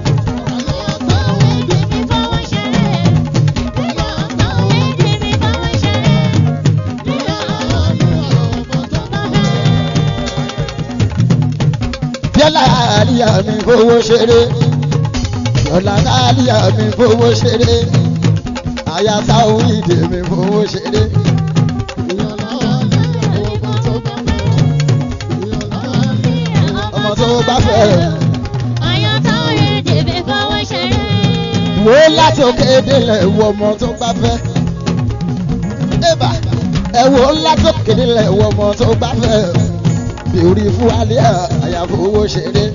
Bíọ́lá Alia mi fowó ṣeré. Bíọ́lá Alia mi fowó ṣeré. Àyà Sáwìrì mi fowó ṣeré. Ọmọ tó bá fẹ́. Àyà Sáwìrì mi fowó ṣeré. Wo láti òkè délẹ̀ wo ọmọ tó bá fẹ́. Ẹ wo láti òkè délẹ̀ wo ọmọ tó bá fẹ́. bìrì fún alẹ́ àyàfowó ṣeré.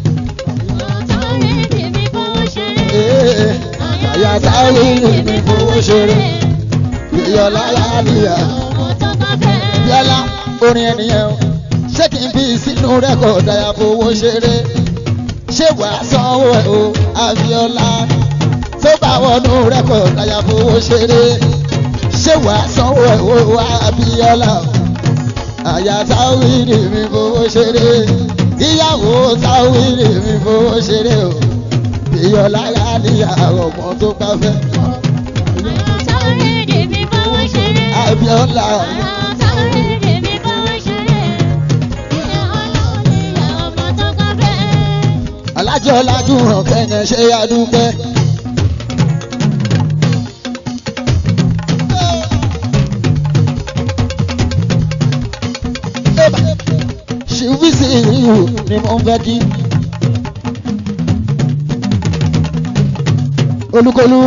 Àyà táwí mi fowó ṣeré. Ìyọ̀lá yálìyà. Bíọ́lá orin ẹnìyẹn o. Ṣé kí n bí sínú rẹ́kọ̀dì àyàfowó ṣeré? Ṣé wàá sanwó ẹ̀ o Abíọ́lá? Tó bá wọnú rẹ́kọ̀dì àyàfowó ṣeré. Ṣé wàá sanwó ẹ̀ o Abíọ́lá? Àyà táwìrì mi fowó ṣeré. Ìyàwó táwìrì mi fowó ṣeré o. Ìyọ̀lá yálìyà ọmọ tó bá fẹ́. Àyà táwìrì mi fowó ṣeré. Abíọ́lá. Alájọ lájú hàn kẹ́yìn ṣe àdúpẹ́. Ṣìwísì ìrìhù ni mo ń fẹ́ kí. Olúkọlú.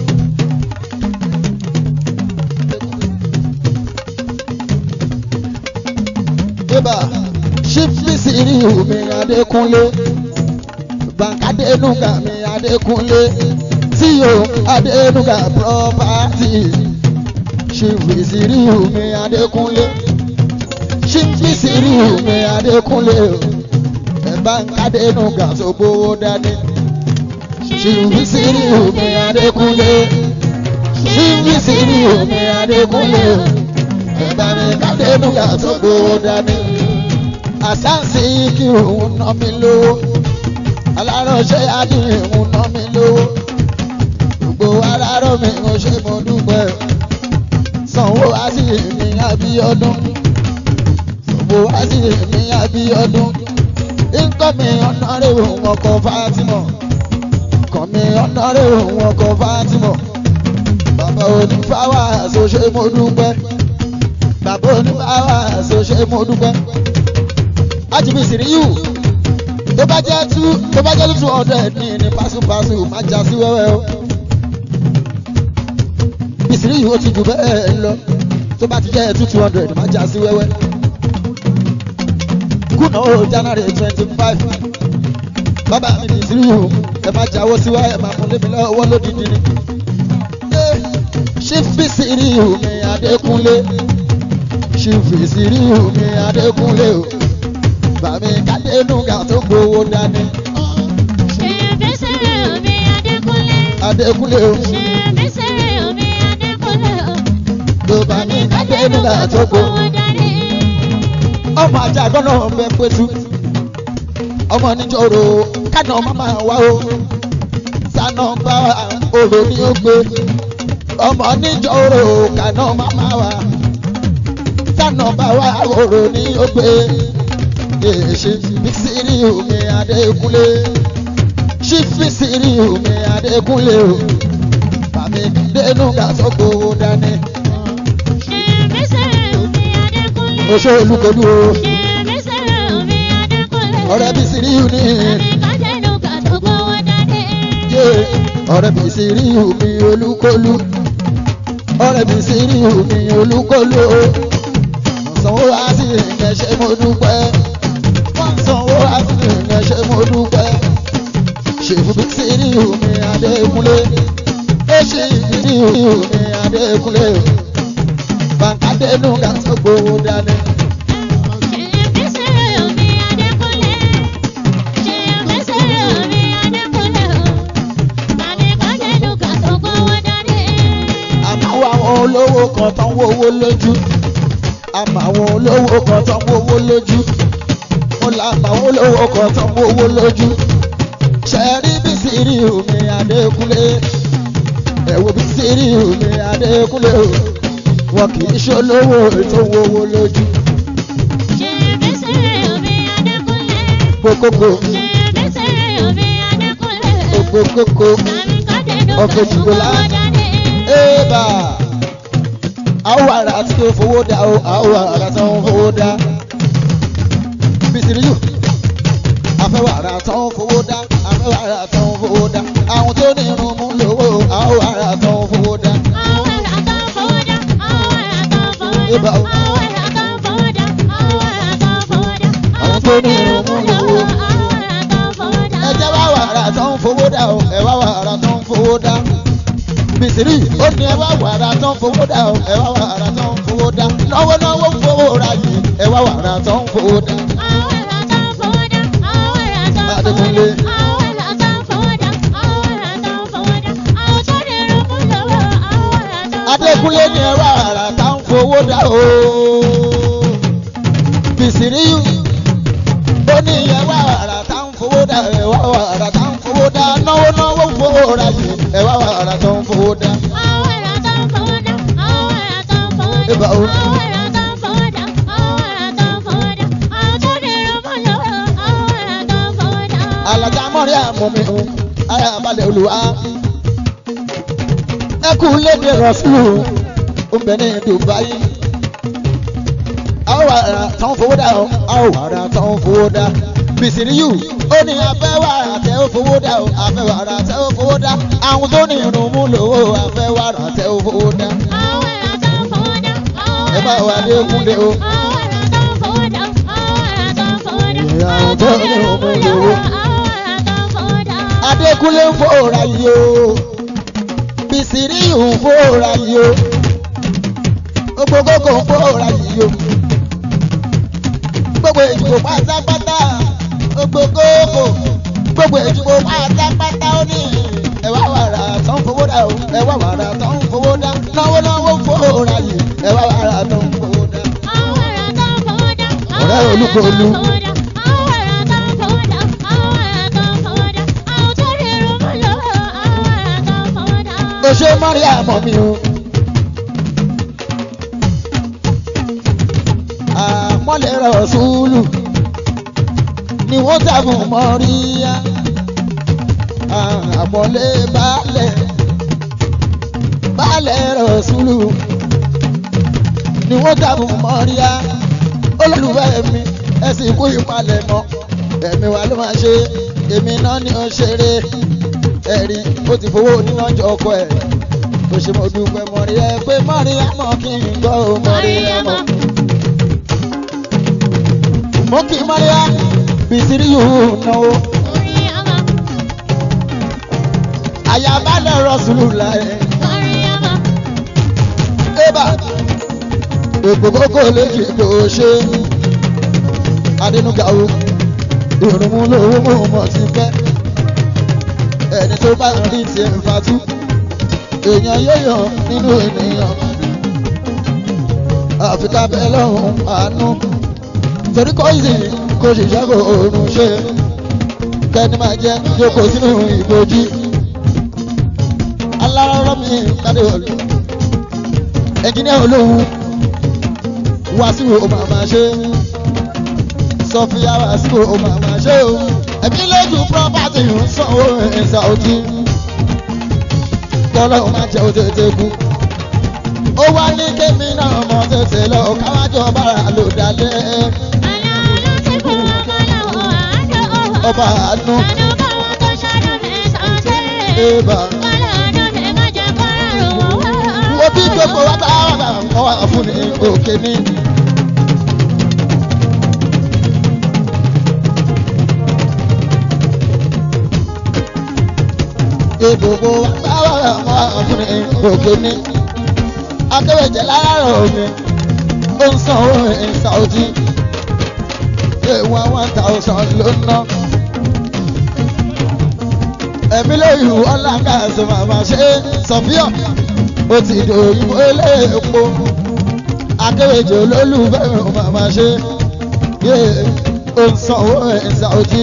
Ṣìwísì ìrìhù mi Adékúnlé. Bàǹkàdénúgà mi Adékúnlé. Tíyò Adénúgà property. Ṣìwísì ìrìhù mi Adékúnlé. Ṣìwísì ìrìhù mi Adékúnlé. Bàǹkàdénúgà tó gbówó dání. Ṣìwísì ìrìhù mi Adékúnlé. Ṣìwísì ìrìhù mi Adékúnlé. Bàǹkàdénúgà tó gbówó dání. Àsáǹsì kí òun ná mi lówó. Aláránṣẹ́ àdìhùn ná mi lówó. Gbogbo alárọ̀ mi ò ṣe mo dúpẹ́. Sanwó àṣìlè mi Abíọ́dún. Sanwó àṣìlè mi Abíọ́dún. Nǹkan mi ọ̀nàrẹ́ òun ọkọ̀ Fátímọ̀. Nǹkan mi ọ̀nàrẹ́ òun ọkọ̀ Fátímọ̀. Bàbá onífáwà ṣo ṣe mo dúpẹ́. Bàbá onífáwà ṣo ṣe mo dúpẹ́. Ájìbìsì rí yù. Tó bá jẹ́ 200 ní pásùpásù má já sí wẹ́wẹ́ o. Bìsìrí yìí ó ti jù bẹ́ẹ̀ lọ. Tó bá ti jẹ́ 200 má já sí wẹ́wẹ́. Kùnà ó January 25. Bàbá mi bìsìrí yìí ẹ má jáwọ́ sí wá ẹ má mú lémi lọ́wọ́ lódìdí ni. Ṣé bìsìrí yìí mi Adékúnlé? Ṣé bìsìrí yìí mi Adékúnlé o? Bàmí Kádénúgà tó gbówó dání. Adékúnlé o. Tó bàmí Kádénúgà tó gbówó dání. Ọmọ ajá gbọ́nà bẹ pẹ̀tù. Ọmọ níjọ́rò kánà máma wá o. Sànà bá òrò ní ó gbé. Ọmọ níjọ́rò kánà máma wá. Sànà bá wá òrò ní ó gbé. Ṣìfísìrì mi Adékúnlé. Ṣìfísìrì mi Adékúnlé o. Bàmí Kádénúgà tó gbówó dání. Oṣó Olúkọlú o. Ọ̀rẹ́ Bísírì ní. Ọ̀rẹ́ Bísírì mi Olúkọlú. Ọ̀rẹ́ Bísírì mi Olúkọlú o. Sanwó àṣìlè ẹ ṣé mo dúpẹ́. Sanwó àṣìlè ẹ ṣé mo dúpẹ́. Ṣìfísìrì mi Adékúnlé. Ṣìfísìrì mi Adékúnlé. Bàǹkàdénúgà tó gbówó dání. Àmọ́ àwọn olówó kan tán wówó lójú. Àmọ́ àwọn olówó kan tán wówó lójú. Mo là àmọ́ àwọn olówó kan tán wówó lójú. Ṣẹ̀rí Bísírì mi Adékúnlé. Ẹ̀wò Bísírì mi Adékúnlé o. Wọ́n kì í ṣolówó tó wówó lójú. Kókókó. Kókókó. Ọkọ̀ ìdìbò láti. Ébà. Àwọn àrà tí ó fowó dá o. Àwọn àrà tí wọ́n fowó dá. Bísírì yù. Afẹ́wà àrà tí wọ́n fowó dá. Afẹ́wà àrà tí wọ́n fowó dá. Àwọn tó ní irun mú lówó. Àwọn àrà tí wọ́n fowó dá. Bìsírì ó ní ẹ wá wàrà tán fowó dá o ẹ wá wàrà tán fowó dá náwó náwó fowó ra yìí ẹ wá wàrà tán fowó dá. Adékúnlé. Adékúnlé ní ẹ wá wàrà tán fowó dá o. Bìsírì ó ní ẹ wá wàrà tán fowó dá ẹ wá wàrà tán fowó dá náwó náwó fowó ra yìí ẹ wá wàrà tán fowó dá. Ibà o. Alájà mọ́rí àmọ́ mi o ayé abalẹ̀ olùwà ẹ kú lédè rọ̀ṣùlù ó ń bẹ ní Dubai. Àwọn wàrà tán fowó dá o àwọn wàrà tán fowó dá. Bìsírì yù ó ní afẹ́ wàrà tẹ́ ó fowó dá o afẹ́ wàrà tẹ́ ó fowó dá àwọn tó ní irun mú lówó afẹ́ wàrà tẹ́ ó fowó dá. Ẹ bá wà dé kúndé o. Àwọn tó ní irun mú lówó. Adékúnlé ń fòrà yìí o. Bìsírì yù ń fòrà yìí o. Ogbogbogbò ń fòrà yìí o. Gbogbo ìdìbò pátápátá gbogbo ìdìbò pátápátá ó ní ẹ wá wàrà tán fowó dá o ẹ wá wàrà tán fowó dá náwó náwó fòrà yìí ẹ wá wàrà tán fowó dá. Ọ̀rẹ́ Olúkòlú. Ó ṣe Mọ́ríà mọ̀ mi o. Àmọ́lẹ̀ Rọ̀ṣùlù ni wọ́n tàbùn Mọ́ríà. Àmọ́lẹ̀ Baálẹ̀ Rọ̀ṣùlù ni wọ́n tàbùn Mọ́ríà. Olólùfẹ́ mi ẹ sì kú ìpalẹ̀ mọ́ ẹ̀mí wa ló máa ṣe èmi náà ni ó ṣeré ẹ̀rí ó ti fowó níwájú ọkọ ẹ̀ tó ṣe mo dúpẹ́ Mọ́ríà pé Mọ́ríà mọ̀ kí n gbọ́ Mọ́ríà mọ̀. Mo kì í Mọ́ríà Bìsírì yóò náwó. Àyàbálẹ̀ Rọ̀ṣùlù láyé. Ébà ògbógbógbó lè fi kò ṣe. Adénúgà o ìrùnmú lówó mú mọ̀ ti fẹ́. Ẹni tó bá rí ti ń fatú. Èèyàn yóò nínú ènìyàn. Àfikà bẹ́ẹ̀ lọ́hùn àánú. Torí kọ́ ìsìn kò ṣiṣẹ́ kò oòrùn ṣe. Kẹ́ni máa jẹ́ jókòó sínú ìbòjú. Alárọ́rọ́ mi kádé olú. Ẹnjìníà olóhùn Wàsíù ó máa ṣe. Sọfíà Wàsíù ó máa ṣe o. Ẹbí lójú pírọ́pátì ń sanwó ẹ̀sà òjì. Tọ́lọ́ máa jẹ́ òtètè kú. Ó wá ní kémi náà mọ̀ tètè lọ káwájọ bára lò dálẹ́. Ọba àánú. Ébà. Wo bí gbogbo wa bá wà fún ní òkè ní. Gbogbo wa bá wà fún ní òkè ní. Akéwèjẹ láàárọ̀ mi ó ń san owó Saudi. Èèwọ̀n 1,000 ló ń ná. Ẹ̀mí lóyún ọ̀làǹkàṣe màmá ṣe Sọ̀fíọ̀ ó ti dòyìnbó eléèpo. Akéwèjẹ olólùfẹ́ mi ò màmá ṣe ó ń san owó Saudi.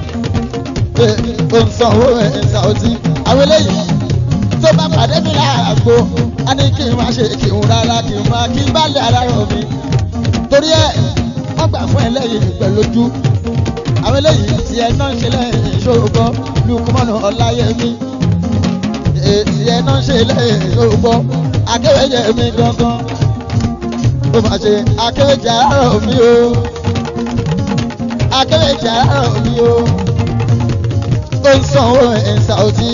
Ó ń san owó Saudi. Àwọn eléyìí tó bá pàdé mi láàgbo a ní kí n má ṣe kí n rárá kí n má kí n bá lè ara rọ̀ mi. Torí ẹ̀ wọ́n gbà fún ẹlẹ́yìn pẹ̀lójú. Àwọn eléyìí tí ẹ náà ń ṣe lẹ́yìn ìṣòro Lukumanu Ọláyẹmí. Tí ẹ náà ń ṣe lẹ́yìn ìṣòro Akéwèjẹ mi gangan. Ó máa ṣe Akéwèjẹ àárọ̀ mi o. Akéwèjẹ àárọ̀ mi o. Ó ń sanwó Saudi.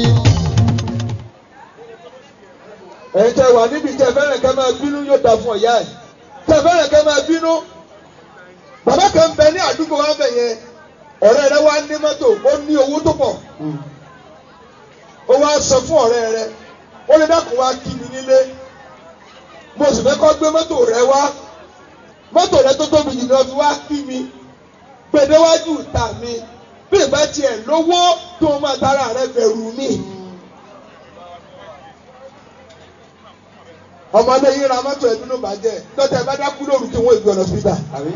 Ẹ̀yin tẹ́ wà níbi tẹ́ fẹ́ràn kẹ́ máa bínú yóò dá fún ọ̀yá ẹ̀. Tẹ́ fẹ́ràn kẹ́ máa bínú. Bàbá kan ń bẹ ní àdúgbò wa bẹ̀ yẹn. Ọ̀rẹ́ rẹ̀ wá ní mọ́tò, ó ní owó tó pọ̀. Ó wá sọ fún ọ̀rẹ́ rẹ̀, ó lè dákun wá kí mi nílé mo sì fẹ́ kọ́ gbé mọ́tò rẹ wá mọ́tò rẹ tó tóbi jù lọ fi wá kí mi gbèdéwájú ìta mi bí ìbá tiẹ̀ lówó tó máa tara rẹ bẹ̀rù mi. ọmọdé yìí ra mọ́tò ẹ̀dúnú bàjẹ́ dọ́tà ẹ̀ bá dákú lóru kí wọ́n ìgbọ̀nà síta.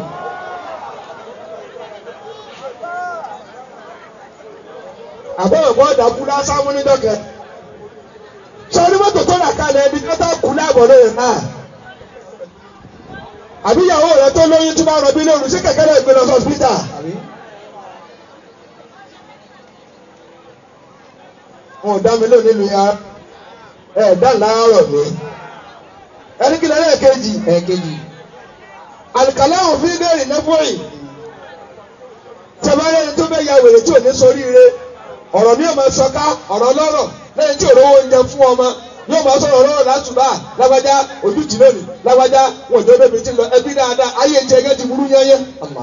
àbẹ̀wò bọ́ dàkú lásán mú ní dọ́kẹ́. sọ́ni mọ́tò tó rà kalẹ̀ ẹbí kátà kú láàbọ̀ lóye náà. àbí ìyàwó rẹ tó lóyún tí wọ́n rọbí lóru sí kẹ̀kẹ́ rẹ̀ gbé lọ sọ́sìpítà. wọn ò dá mi lónìí lu ya ẹ̀ dá láàárọ̀ mi. ẹni kí lẹ́yìn ẹ̀kejì alikaláwọ̀ fi bẹ́ẹ̀rì nẹ́fọ̀rì tẹ̀wáyé ẹni tó bẹ́ ya wèrè tí ò ní soríire ọ̀rọ̀ mi ò máa sọ ká ọ̀rọ̀ lọ́rọ̀ lẹ́yìn tí òróró oúnjẹ fún ọmọ yóò máa sọ̀rọ̀ lọ́rọ̀ látùbà lágbájá ojútì lónìí lágbájá wọn ò jẹ́ bẹ́ẹ̀ mi ti lọ ẹbí dáadáa ayé ìjẹ́ ẹgẹ́ ti burú yẹ́yẹ́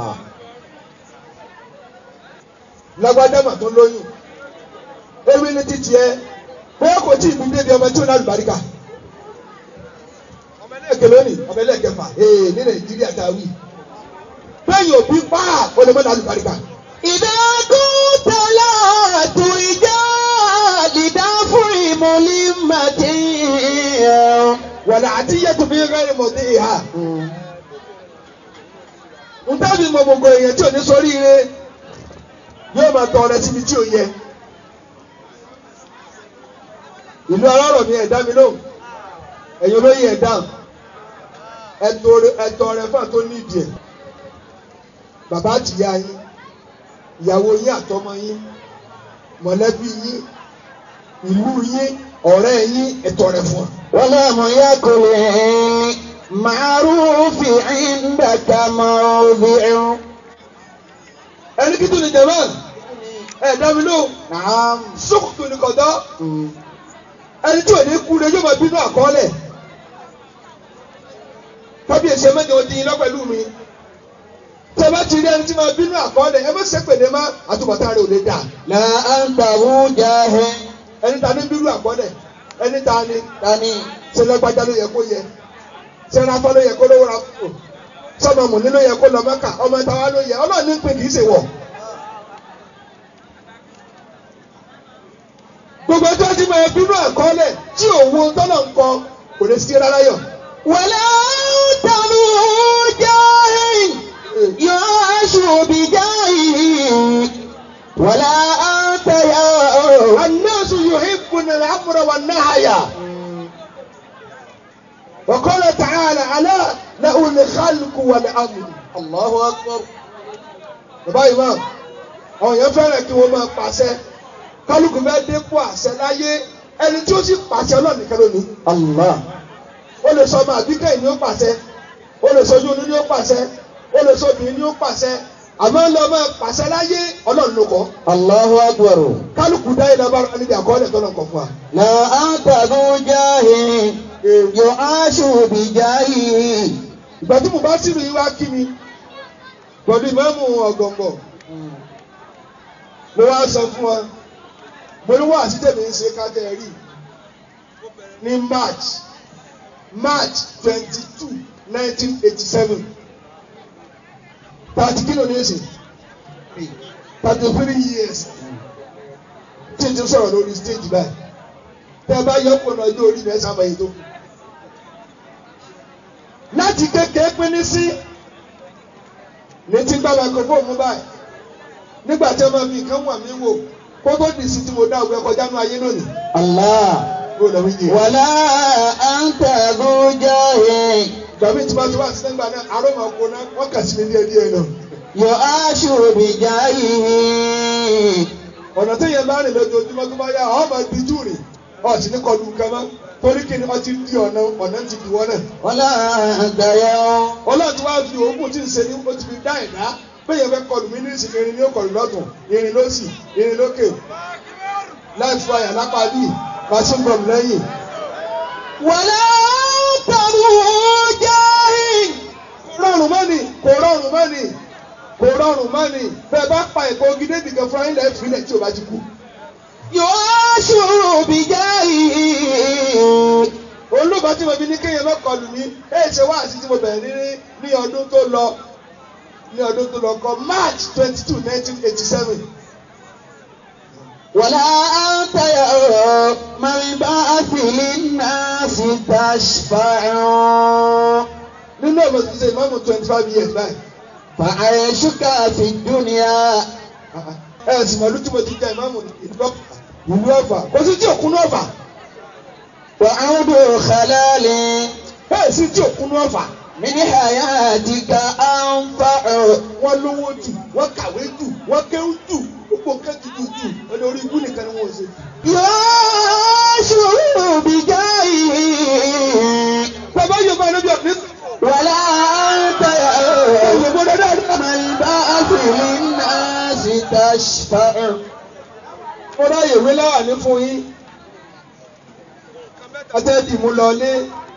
lágbájá mà tó lóyún ewé ní títì ẹ bóyá kò tí ì bí débi ọmọ tí ò ní àlùbáríkà ẹlẹ́ẹ̀kẹ́ lónìí ọmọ ẹlẹ́ẹ̀kẹfà ní Nàìjíríà tá a wí. bẹ́ẹ̀ni òbí pa olùmọ̀lá àlùbáríkà. ìdágún tọ́lá tó ìjà dídá fún ìmọ̀lì màtí. wàlá àti yẹtù bí rẹ́rìn mọ̀tí ìhà. n tábí mọ gbogbo èèyàn tí ò ní sórí ire yóò máa tọ ọrẹ síbi tí ò yẹ. ìlú ọlọ́rọ̀ mi ẹ̀dá mi lóhùn ẹ̀yin olóyè ẹ̀dá ẹ̀tọ́ rẹ̀ fà tó nídìí ẹ̀ bàbá àtìyá yín ìyàwó yín àtọmọ yín mọ̀lẹ́bí yín ìlú yín ọ̀rẹ́ yín ẹ̀tọ́ rẹ̀ fún ọ. wala yakul ma'rufi indaka mawdi'u. ẹni kí tó ní jẹ̀mọ́ ẹ̀dá mi ló sókùtù ní kọ̀dọ́ ẹni tí ò ní kú lé yóò máa bínú àkọọ́lẹ̀. kábíyèsí ẹ mẹ́jọ dín iná pẹ̀lú mi tẹ bá ti rí ẹni tí máa bínú àkọọ́lẹ̀ ẹ má ṣe pèlè má àtúbọ̀tán rẹ̀ ò lè dà. la antahu jahil. ẹni ta ní bínú àkọọ́lẹ̀ ẹni ta ni ṣe lọ́gbàjá ló yẹ kó yẹ ṣe ráfá ló yẹ kó lówó ra fún un sọmọ mùní ló yẹ kó lọ Mẹ́kà ọmọ ìtawá ló yẹ Ọlọ́run ní pé kì í ṣe wọ̀. gbogbo ẹjọ́ tí máa bínú àkọọ́lẹ̀ tí òun tọ́lọ̀ ń kọ kò lè sí rárá yọ. wala antahu jahil ya'ashu bi jahil wala anta ya. الناس يحبون الأمر والنهي وقال تعالى ألا له الخلق والأمر. الله أكبر. bàbá imam àwọn èèyàn fẹ́ràn kí wọ́n máa pàṣẹ kálukú fẹ́ dépò àṣẹ láyé ẹni tí ó sì pàṣẹ Ọlọ́run nìkan lónìí. Allah. ó lè sọ ọmọ àbíkẹ́ ni ó pàṣẹ ó lè sọ ojú olú ni ó pàṣẹ ó lè sọ obìnrin ni ó pàṣẹ àmọ́ lọ máa pàṣẹ láyé Ọlọ́run ló kọ́. Allahu akbar. kálukú dáyé lábára níbi àkọọ́lẹ̀ tó lọ́n kọ́ fún wa. la antahu jahil yu'ashu bi jahil. ìgbà tí mo bá sírù yín wá kí mi pẹ̀lú ìmáàmù ọ̀gọ̀ǹgọ̀ mo wá sọ fún wa mo ní wá àtijọ́ ń ṣe kájẹ́ rí ní March 22, 1987. 30 kilo ní èsì 33 years tí n ti sọ̀rọ̀ lórí stage báyìí tẹ́ bá yọ kó náà ọjọ́ orí rẹ̀ sábà yìí tó kù. láti kékeré pín ní sí ní tí gbá microphone mú báyìí nígbà tí wọ́n máa fi nǹkan wà mí wò kó tó dì sí tí mo dá òwe kọjá ní ayé lónìí. Allah wàlá anta dhu jahil. Gbàmí tí wọ́n ti wá sí nígbà náà àrọ́mọ̀ ọkọ̀ náà wọ́n kà sí mi ní ẹdí ẹ̀ náà. yu'ashu bi jahil. ọ̀nà tí yẹn bá rìn lójoojúmọ́ tó bá yá ọ̀ máa di jù rìn ọ̀ sì ní kọlu nǹkan mọ́ torí kí ni ọ ti di ọ̀nà ti di wọ́n náà. wala anta ya. Ọlọ́run tí wàá fi òògùn tí ń ṣe ní o ti fi dá ẹ̀dá bẹ́ẹ̀ fẹ́ kọlu mí ní ìsìn irin ní ó kọlu lọ́tún irin lósì irin lókè láì fún àyà lápá bíi machine gun lẹ́yìn. wala antahu jahil. kò rọrùn mọ́ni bẹ́ẹ̀ bá pa ẹ̀kọ́ gidi nìkan fún ayé lẹ́yìn ìfilẹ̀ tí o bá ti kú. يعاشر بجاهه. olùbá tí mo fi ní kéèyàn lọ́kọlù ní ṣe wá àti tí mo bẹ̀rẹ̀ ní ọdún tó lọ kọ March 22, 1987. ولا أنت يا من بعث للناس تشفع. nínú ọ̀bọ̀ ti ṣe ìmáàmù 25 years báyìí. فعيشك في الدنيا. sì mọ̀lú tí mo ti jẹ́ ìmáàmù ìlú Ọ̀fà kò sí tí òkun náà fà. وعود خلال. sí tí òkun náà fà. من حياتك أنفع. wọ́n lówó jù wọ́n kàwé jù wọ́n kéwú jù púpọ̀ kẹ́jù jù ọ̀dọ̀ orí ibú nìkan ni wọ́n ṣe. يعاشر بجاهه. bàbá yorùbá ló bí ọ̀pẹ́. ولا أنت يا من بعث للناس تشفع. mo ráyè wé láwà ní fún yín. atẹ́dì mú lọlé.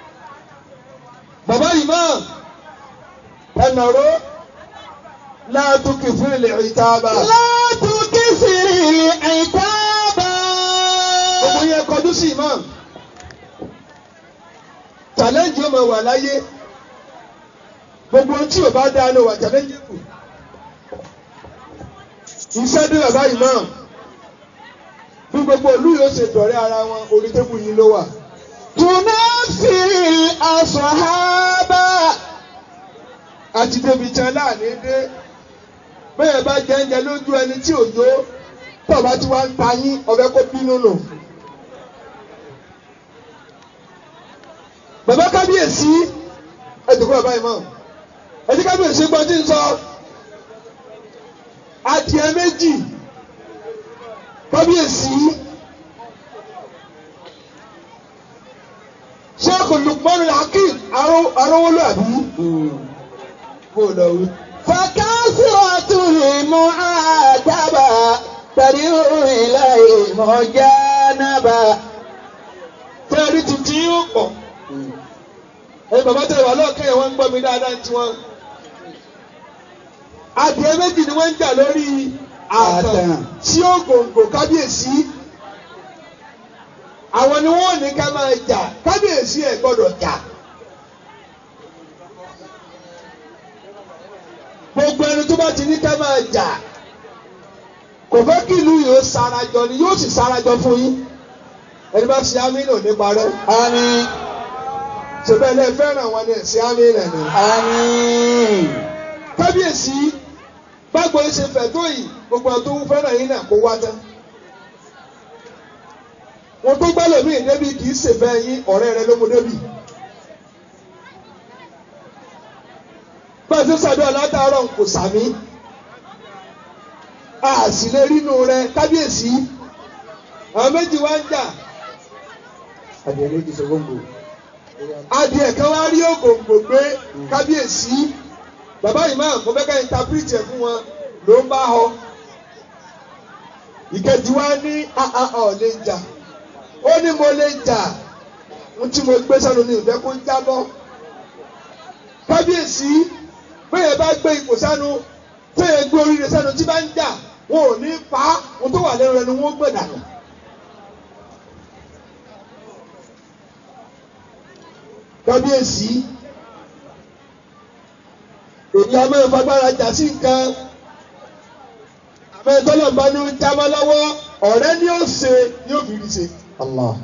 bàbá yìí máa ẹnàró látúkì fún ilẹ̀ ìtaaba. látúkì fún ilẹ̀ ìtaaba. gbogbo yẹn kọjú sí imam. challenge yóò máa wà láyé. gbogbo tí o bá dáa ló wà challenge kù. iṣẹ́ dé bàbá yìí máa. bí gbogbo olú yóò ṣe dọ̀rẹ́ ara wọn orí tébù yìí ló wà. tunafiri asahaba. àti débi tí aláàní dé bẹ́ẹ̀ bá jẹ́ńjẹ lójú ẹni tí òjò tọ́ba tí wàá ń ta yín ọbẹ̀ kó bínú nù. bàbá kábíyèsí ẹ̀dùnkú bàbá yìí mọ̀ ẹ̀dí kábíyèsí gbọ́ tí ń sọ adìẹ méjì kábíyèsí Sheikh Lukman Hakim arówólú àbí. فكثرة المعاتبة تدعو إلى المجانبة. Fẹ́ẹ́rí tuntun yóò pọ̀. Bàbá tẹ̀lé wà lọ́ọ̀kẹ́ yẹn wọ́n ń gbọ́ mi dáadáa tí wọ́n. Adìẹ méjì ni wọ́n ń jà lórí àtàn tí ó gòǹgò kábíyèsí. Àwọn ni wọ́n ní ká máa jà kábíyèsí ẹ̀ gbọ́dọ̀ jà. Gbogbo ẹni tó bá ti ní ká máa jà kò fẹ́ kí ìlú yóò sarajọ ni yóò sì sarajọ fún yín. Ẹni bá ṣe amínú ní parẹ́. Àmín. Ṣèbẹ́ ilé fẹ́ràn wọn ni ẹ̀sìn amínú ni. Àmín. Kábíyèsí gbàgbọ́ ṣe fẹ̀ tó yìí gbogbo àwọn tó ń fẹ́ràn yín náà kó wá tán. Wọ́n tó gbá lòmíì débi kì í ṣèfẹ́ yín ọ̀rẹ́ rẹ ló mú débi. Báyìí sàdúrà látàárọ̀ kò sàmí. A sì lè rí inú rẹ kábíyèsí. Àwọn méjì wá ń jà. Adìẹ méjì sọ gbòǹgbò. Adìẹ kan wá rí ògòǹgbò gbé kábíyèsí. Bàbá yìí máa kó bẹ́ẹ̀ ká interpret ẹ̀ fún wọn ló ń bá họ. Ìkejì wá ní ọ̀ lè jà. Ó ní mo lè jà. Ohun tí mo gbé sẹ́nu ní ìfẹ́ kó jábọ́. Kábíyèsí bẹ́ẹ̀ bá gbé ipò sẹ́nu bẹ́ẹ̀ gbé oríire sẹ́nu tí bá ń jà wọn ò ní pa á ohun tó wà lẹ́nu rẹ̀ ni wọ́n gbé dànù. Kábíyèsí èyí a máa fagbára jà sí nǹkan àmọ́ ìtọ́lọ́mbá ni ó ń jábọ́ lọ́wọ́ ọ̀rẹ́ ni ó ṣe ni ó fi rí ṣe. Allah.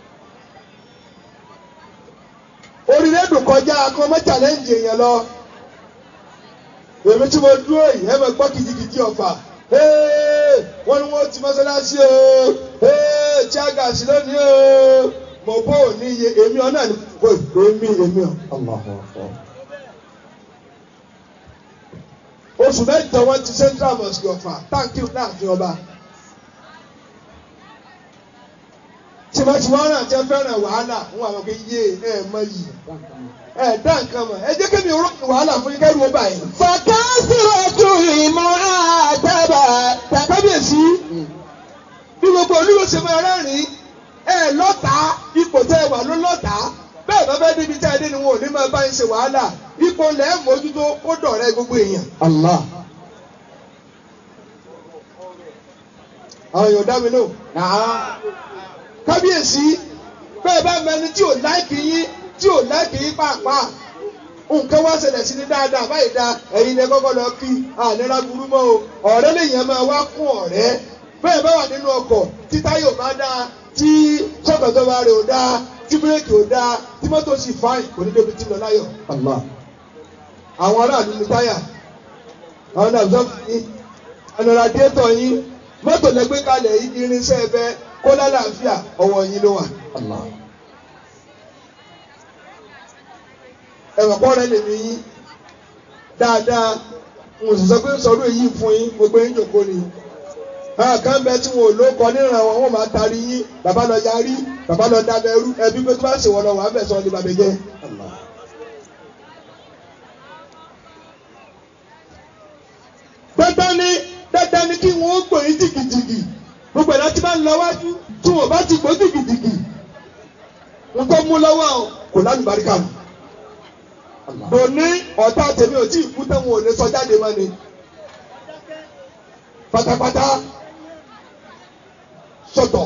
Oríire dùn kọjá akọ mọ́ challenge èèyàn lọ. Èmi tí mo dúró yìí ẹ máa gbọ́ kìjìkìjì ọ̀fà. Wọ́n ní wọ́n ti mọ́sálásí o. Tí a gà sí lónìí o. Mo bó ò ní iye èmi ọ̀nà ni èmi ọ̀. Oṣù mẹ́jọ wọ́n ti Central Mosque Ọ̀fà táǹkì láàfin ọba. Tìmọ̀tìmọ̀ náà jẹ́ fẹ́ràn wàhálà fún àwọn kò yé mọ yìí. Dá nǹkan mọ̀ ẹ jẹ́ kí mi rọ́ wàhálà fún kẹ́rù ó báyìí. Fàkásìrọ̀tù ìmọ̀-àdábà. Kábíyèsí bí gbogbo olúwo ṣe máa rẹ́rìn-ín lọ́tàá ipò tẹ́ ẹ wà ló lọ́tàá bẹ́ẹ̀ bá fẹ́ débi tẹ́ ẹ dé ni wọn ò ní máa bá yín ṣe wàhálà ipò lẹ́ mójútó kó dọ̀rẹ́ gbogbo èèyàn. Allah. àwọn èèyàn dá mi lò. Naam. Kábíyèsí bẹ́ẹ̀ bá mẹni tí ò láìkì yín pàápàá nǹkan wá ṣẹlẹ̀ sí ní dáadáa báyìí dá ẹ̀yin lẹ kọ́kọ́ lọ kí ànírà burú mọ́ o ọ̀rẹ́ lèèyàn máa wá fún ọ̀rẹ́ bẹ́ẹ̀ bá wà nínú ọkọ̀ tí táyà ò bá dáa tí sọ́kọ̀tọ̀ bá rẹ̀ ò dáa tí bírèkì ò dáa tí mọ́tò sì fáìn kò ní débi tí lọ láyọ̀. Allah. Àwọn aráàlú ní táyà àwọn nàbùsọ̀ yín àwọn radiétọ̀ yín mọ́tò lẹ́gbẹ́ kalẹ̀ irinṣẹ́ ẹbẹ kó lálàáfíà ọwọ́ yín ló wà. Allah. Ẹ̀wọ̀n kọ́ rẹ̀ lèmi yín dáadáa mo sì sọ pé sọ̀rọ̀ èyí fún yín gbogbo yín jòkó ni. Àwọn kan bẹ tí wọn ò ló kọ nínú àwọn wọn máa tarí yín bàbá lọ yarí bàbá lọ dábẹ́rú ẹbí pé tó bá ṣèwọ́ lọ wà á bẹ̀ sọ ní bàbá jẹ́. Allah. Dandan ni kí wọ́n gbò yín jìgìjìgì gbogbo ẹ̀dá tí bá ń lọ wájú tí wọ́n bá ti gbò jìgìjìgì ń tó mú lọ́wọ́ kò lálùbáríkà mọ́. Bò ní ọ̀tá tèmi ò tí ì kú tẹ́wọ̀n ò lè sọ jáde mọ́ ni pátápátá sọ̀tọ̀.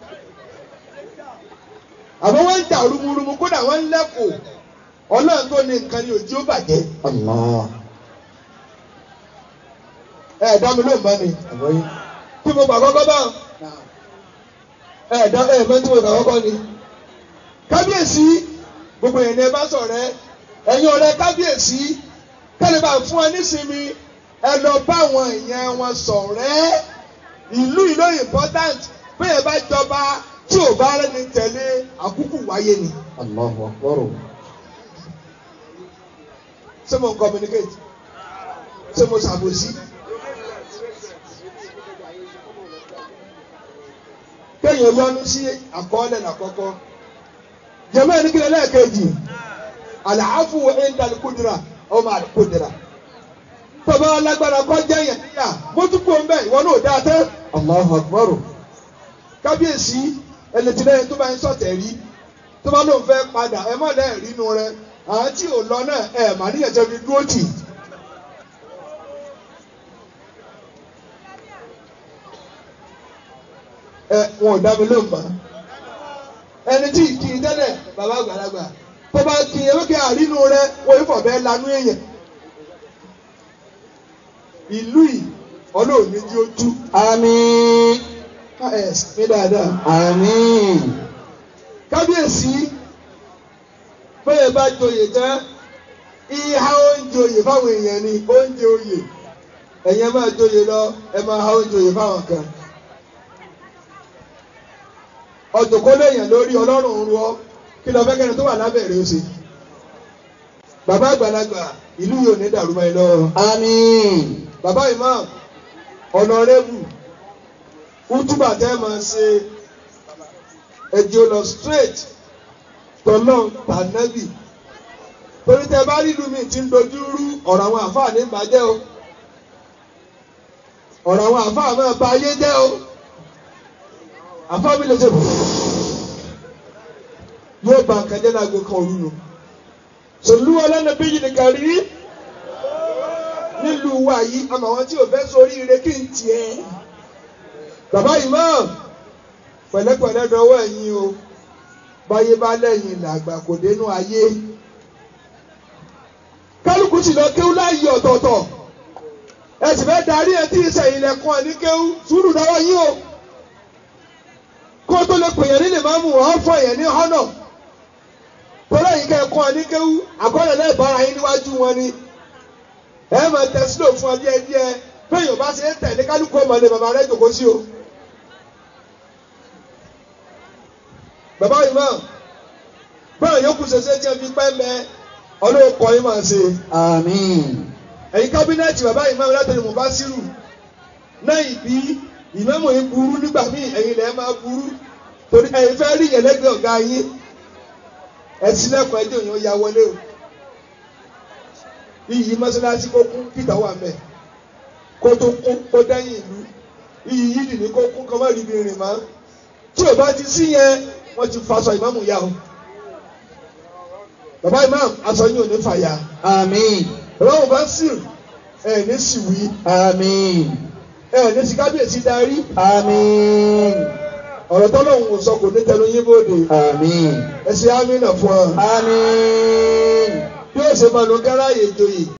Àbọ̀ wọ́n ń jà rumurumu kódà wọ́n ń lẹ́kọ̀ọ́ ọlọ́run tó ní nǹkan ni òjì ó bàjẹ́. Allah. Dá mi lóun bá mi. Tí mo gbà kọ́kọ́ bá mọ́ tí mo gbà kọ́kọ́ ni. Kábíyèsí gbogbo èèyàn ẹ bá sọ̀rọ̀ ẹ̀yin ọ̀rẹ́ kábíyèsí kẹ́lẹ́ bá fún ẹ nísinmi ẹ lọ bá àwọn èèyàn wọn sọ̀rẹ́ ìlú ìlú important bẹ́ẹ̀ bá jọba tí ò bá rẹ́ni tẹ̀lé àkúkù wáyé ni. Allahu Akbar. Ṣé mo ń communicate? Ṣé mo ṣàbòsí? Kéèyàn yọnu sí àkọọ́lẹ̀ lákọ́kọ́. Jẹ̀mọ́ ẹni kílẹ̀ lẹ́ẹ̀kejì. Àlàáfù ẹ̀ńdàlùkúdìrà ọmọ àlùkúdìrà. Tọ́ba alágbára kọ́ jẹ́ yẹn níyà. Mo tún kú ọmọ ìwọ náà dáa tẹ́. Allahu Akbar. Kábíyèsí ẹni tí lẹ́yìn tó bá ń sọ̀tẹ̀ rí. Tó bá lóun fẹ́ padà ẹ mọ̀ lẹ́ẹ̀ rínú rẹ. Àwọn tí ò lọ náà ẹ̀ mà níyẹn jẹ́ fi dúró tì. Wọn ò dá mi lóhùn mọ́. Ẹni tí kì í tẹ́lẹ̀ bàbá àgbàlagbà tó bá kì í ewéke àrínú rẹ wọ́n yóò fọ̀ bẹ́ẹ̀ lanú èèyàn. Ìlú yìí ọlọ́ọ̀ni tí ó tú. Àmín. Mi dáadáa. Àmín. Kábíyèsí bẹ́ẹ̀ bá joyè tán ìhà oúnjẹ oyè fáwọn èèyàn ni oúnjẹ oyè ẹ̀yẹn máa joyè lọ ẹ máa ha oúnjẹ oyè fáwọn kan. Ọ̀dùnkó lèèyàn lórí ọlọ́run ń rọ kí lọ fẹ́ kẹ́ni tó wà lábẹ́rẹ́ ó ṣe. Bàbá àgbàlagbà ìlú yóò ní dàrú mọ́ ẹ lọ́wọ́. Àmín. Bàbá imam ọ̀nàrẹ́bù útúbà tẹ́ máa ṣe ẹjọ́ lọ straight tọ́lọ́ tànẹ́bì torí tẹ bá rí ìlú mi ti ń dojú rú ọ̀rọ̀ àwọn àfáà ní ìbàjẹ́ o ọ̀rọ̀ àwọn àfáà máa ba ayé jẹ́ o àfáà mi lè ṣe yóò ba nǹkan jẹ́ láago kan òru nù sòlú ọlọ́nàbí yìí nìkan rí nílùú wa yìí àmọ́ àwọn tí ò fẹ́ sórí ire kí n tiẹ̀ bàbá imam pẹ̀lẹ́pẹ̀lẹ́ dọwọ́ ẹ̀yin o báyé bá lẹ́yìn làgbà kò dénú ayé kálukú sì lọ kéwú láàyè ọ̀tọ̀ọ̀tọ̀ ẹ sì fẹ́ darí ẹ tí ìṣẹ̀yìn lẹ́kùn ẹ̀ ní kéwú sùúrù dọwọ́ yín o kó tó lè pèyàn nílẹ̀ máa mú wọn fọ èèyàn ní họ́nà tọ́lá yìí kẹ́ ẹ̀kọ́ ẹ̀ ní kéwú àkọọ́lẹ̀ lẹ́ẹ̀bára yín níwájú wọn ni ẹ máa tẹ sílò fún ọ díẹ̀ díẹ̀ bẹ́ẹ̀ yóò bá ṣe é tẹ̀lé kálukú ọmọ ní bàbá rẹ jòkó sí o. Bàbá yìí máa bẹ́ẹ̀ yóò kù ṣẹṣẹ tí ẹ fi pẹ́ mẹ́ ọlọ́ọ̀kọ́ yìí máa ṣe. Àmín. Ẹ̀yin kábínẹ̀tì bàbá yìí máa látọ̀lẹ̀ mọ̀ bá sírù náà ìbí ìmọ̀mọ̀ yìí burú nígbà míì ẹ̀yin lẹ́ẹ̀ máa burú torí ẹ̀yin fẹ́ rí ẹlẹ́gbẹ̀ẹ́ ọ̀gá yín ẹ̀ sílẹ̀kùn ẹjọ́ yẹn ó ya wọlé o. Iyì mọ́sálásí kó kún Peter wà mẹ́ kó tó kún kó dẹ́yìn ìlú iyì yìí dì ní kó kún kọ́ má rí ibi rìn mọ́ tí ò bá ti sí yẹn wọ́n ti faṣọ ìmáàmù yá o. Bàbá ìmáàmù aṣọ yín ò ní fàyà. Àmín. Bàbá wọn bá sì ẹ̀ ní sì wí. Àmín. ní sí kábíyèsí darí. Àmín. ọ̀rọ̀ tọ́lọ́hún ò sọ kò ní tẹnu yín bóde. Àmín. ẹ ṣe àmín náà fún wa. Àmín. bí ó ṣe máa lọ gáràyè joyè.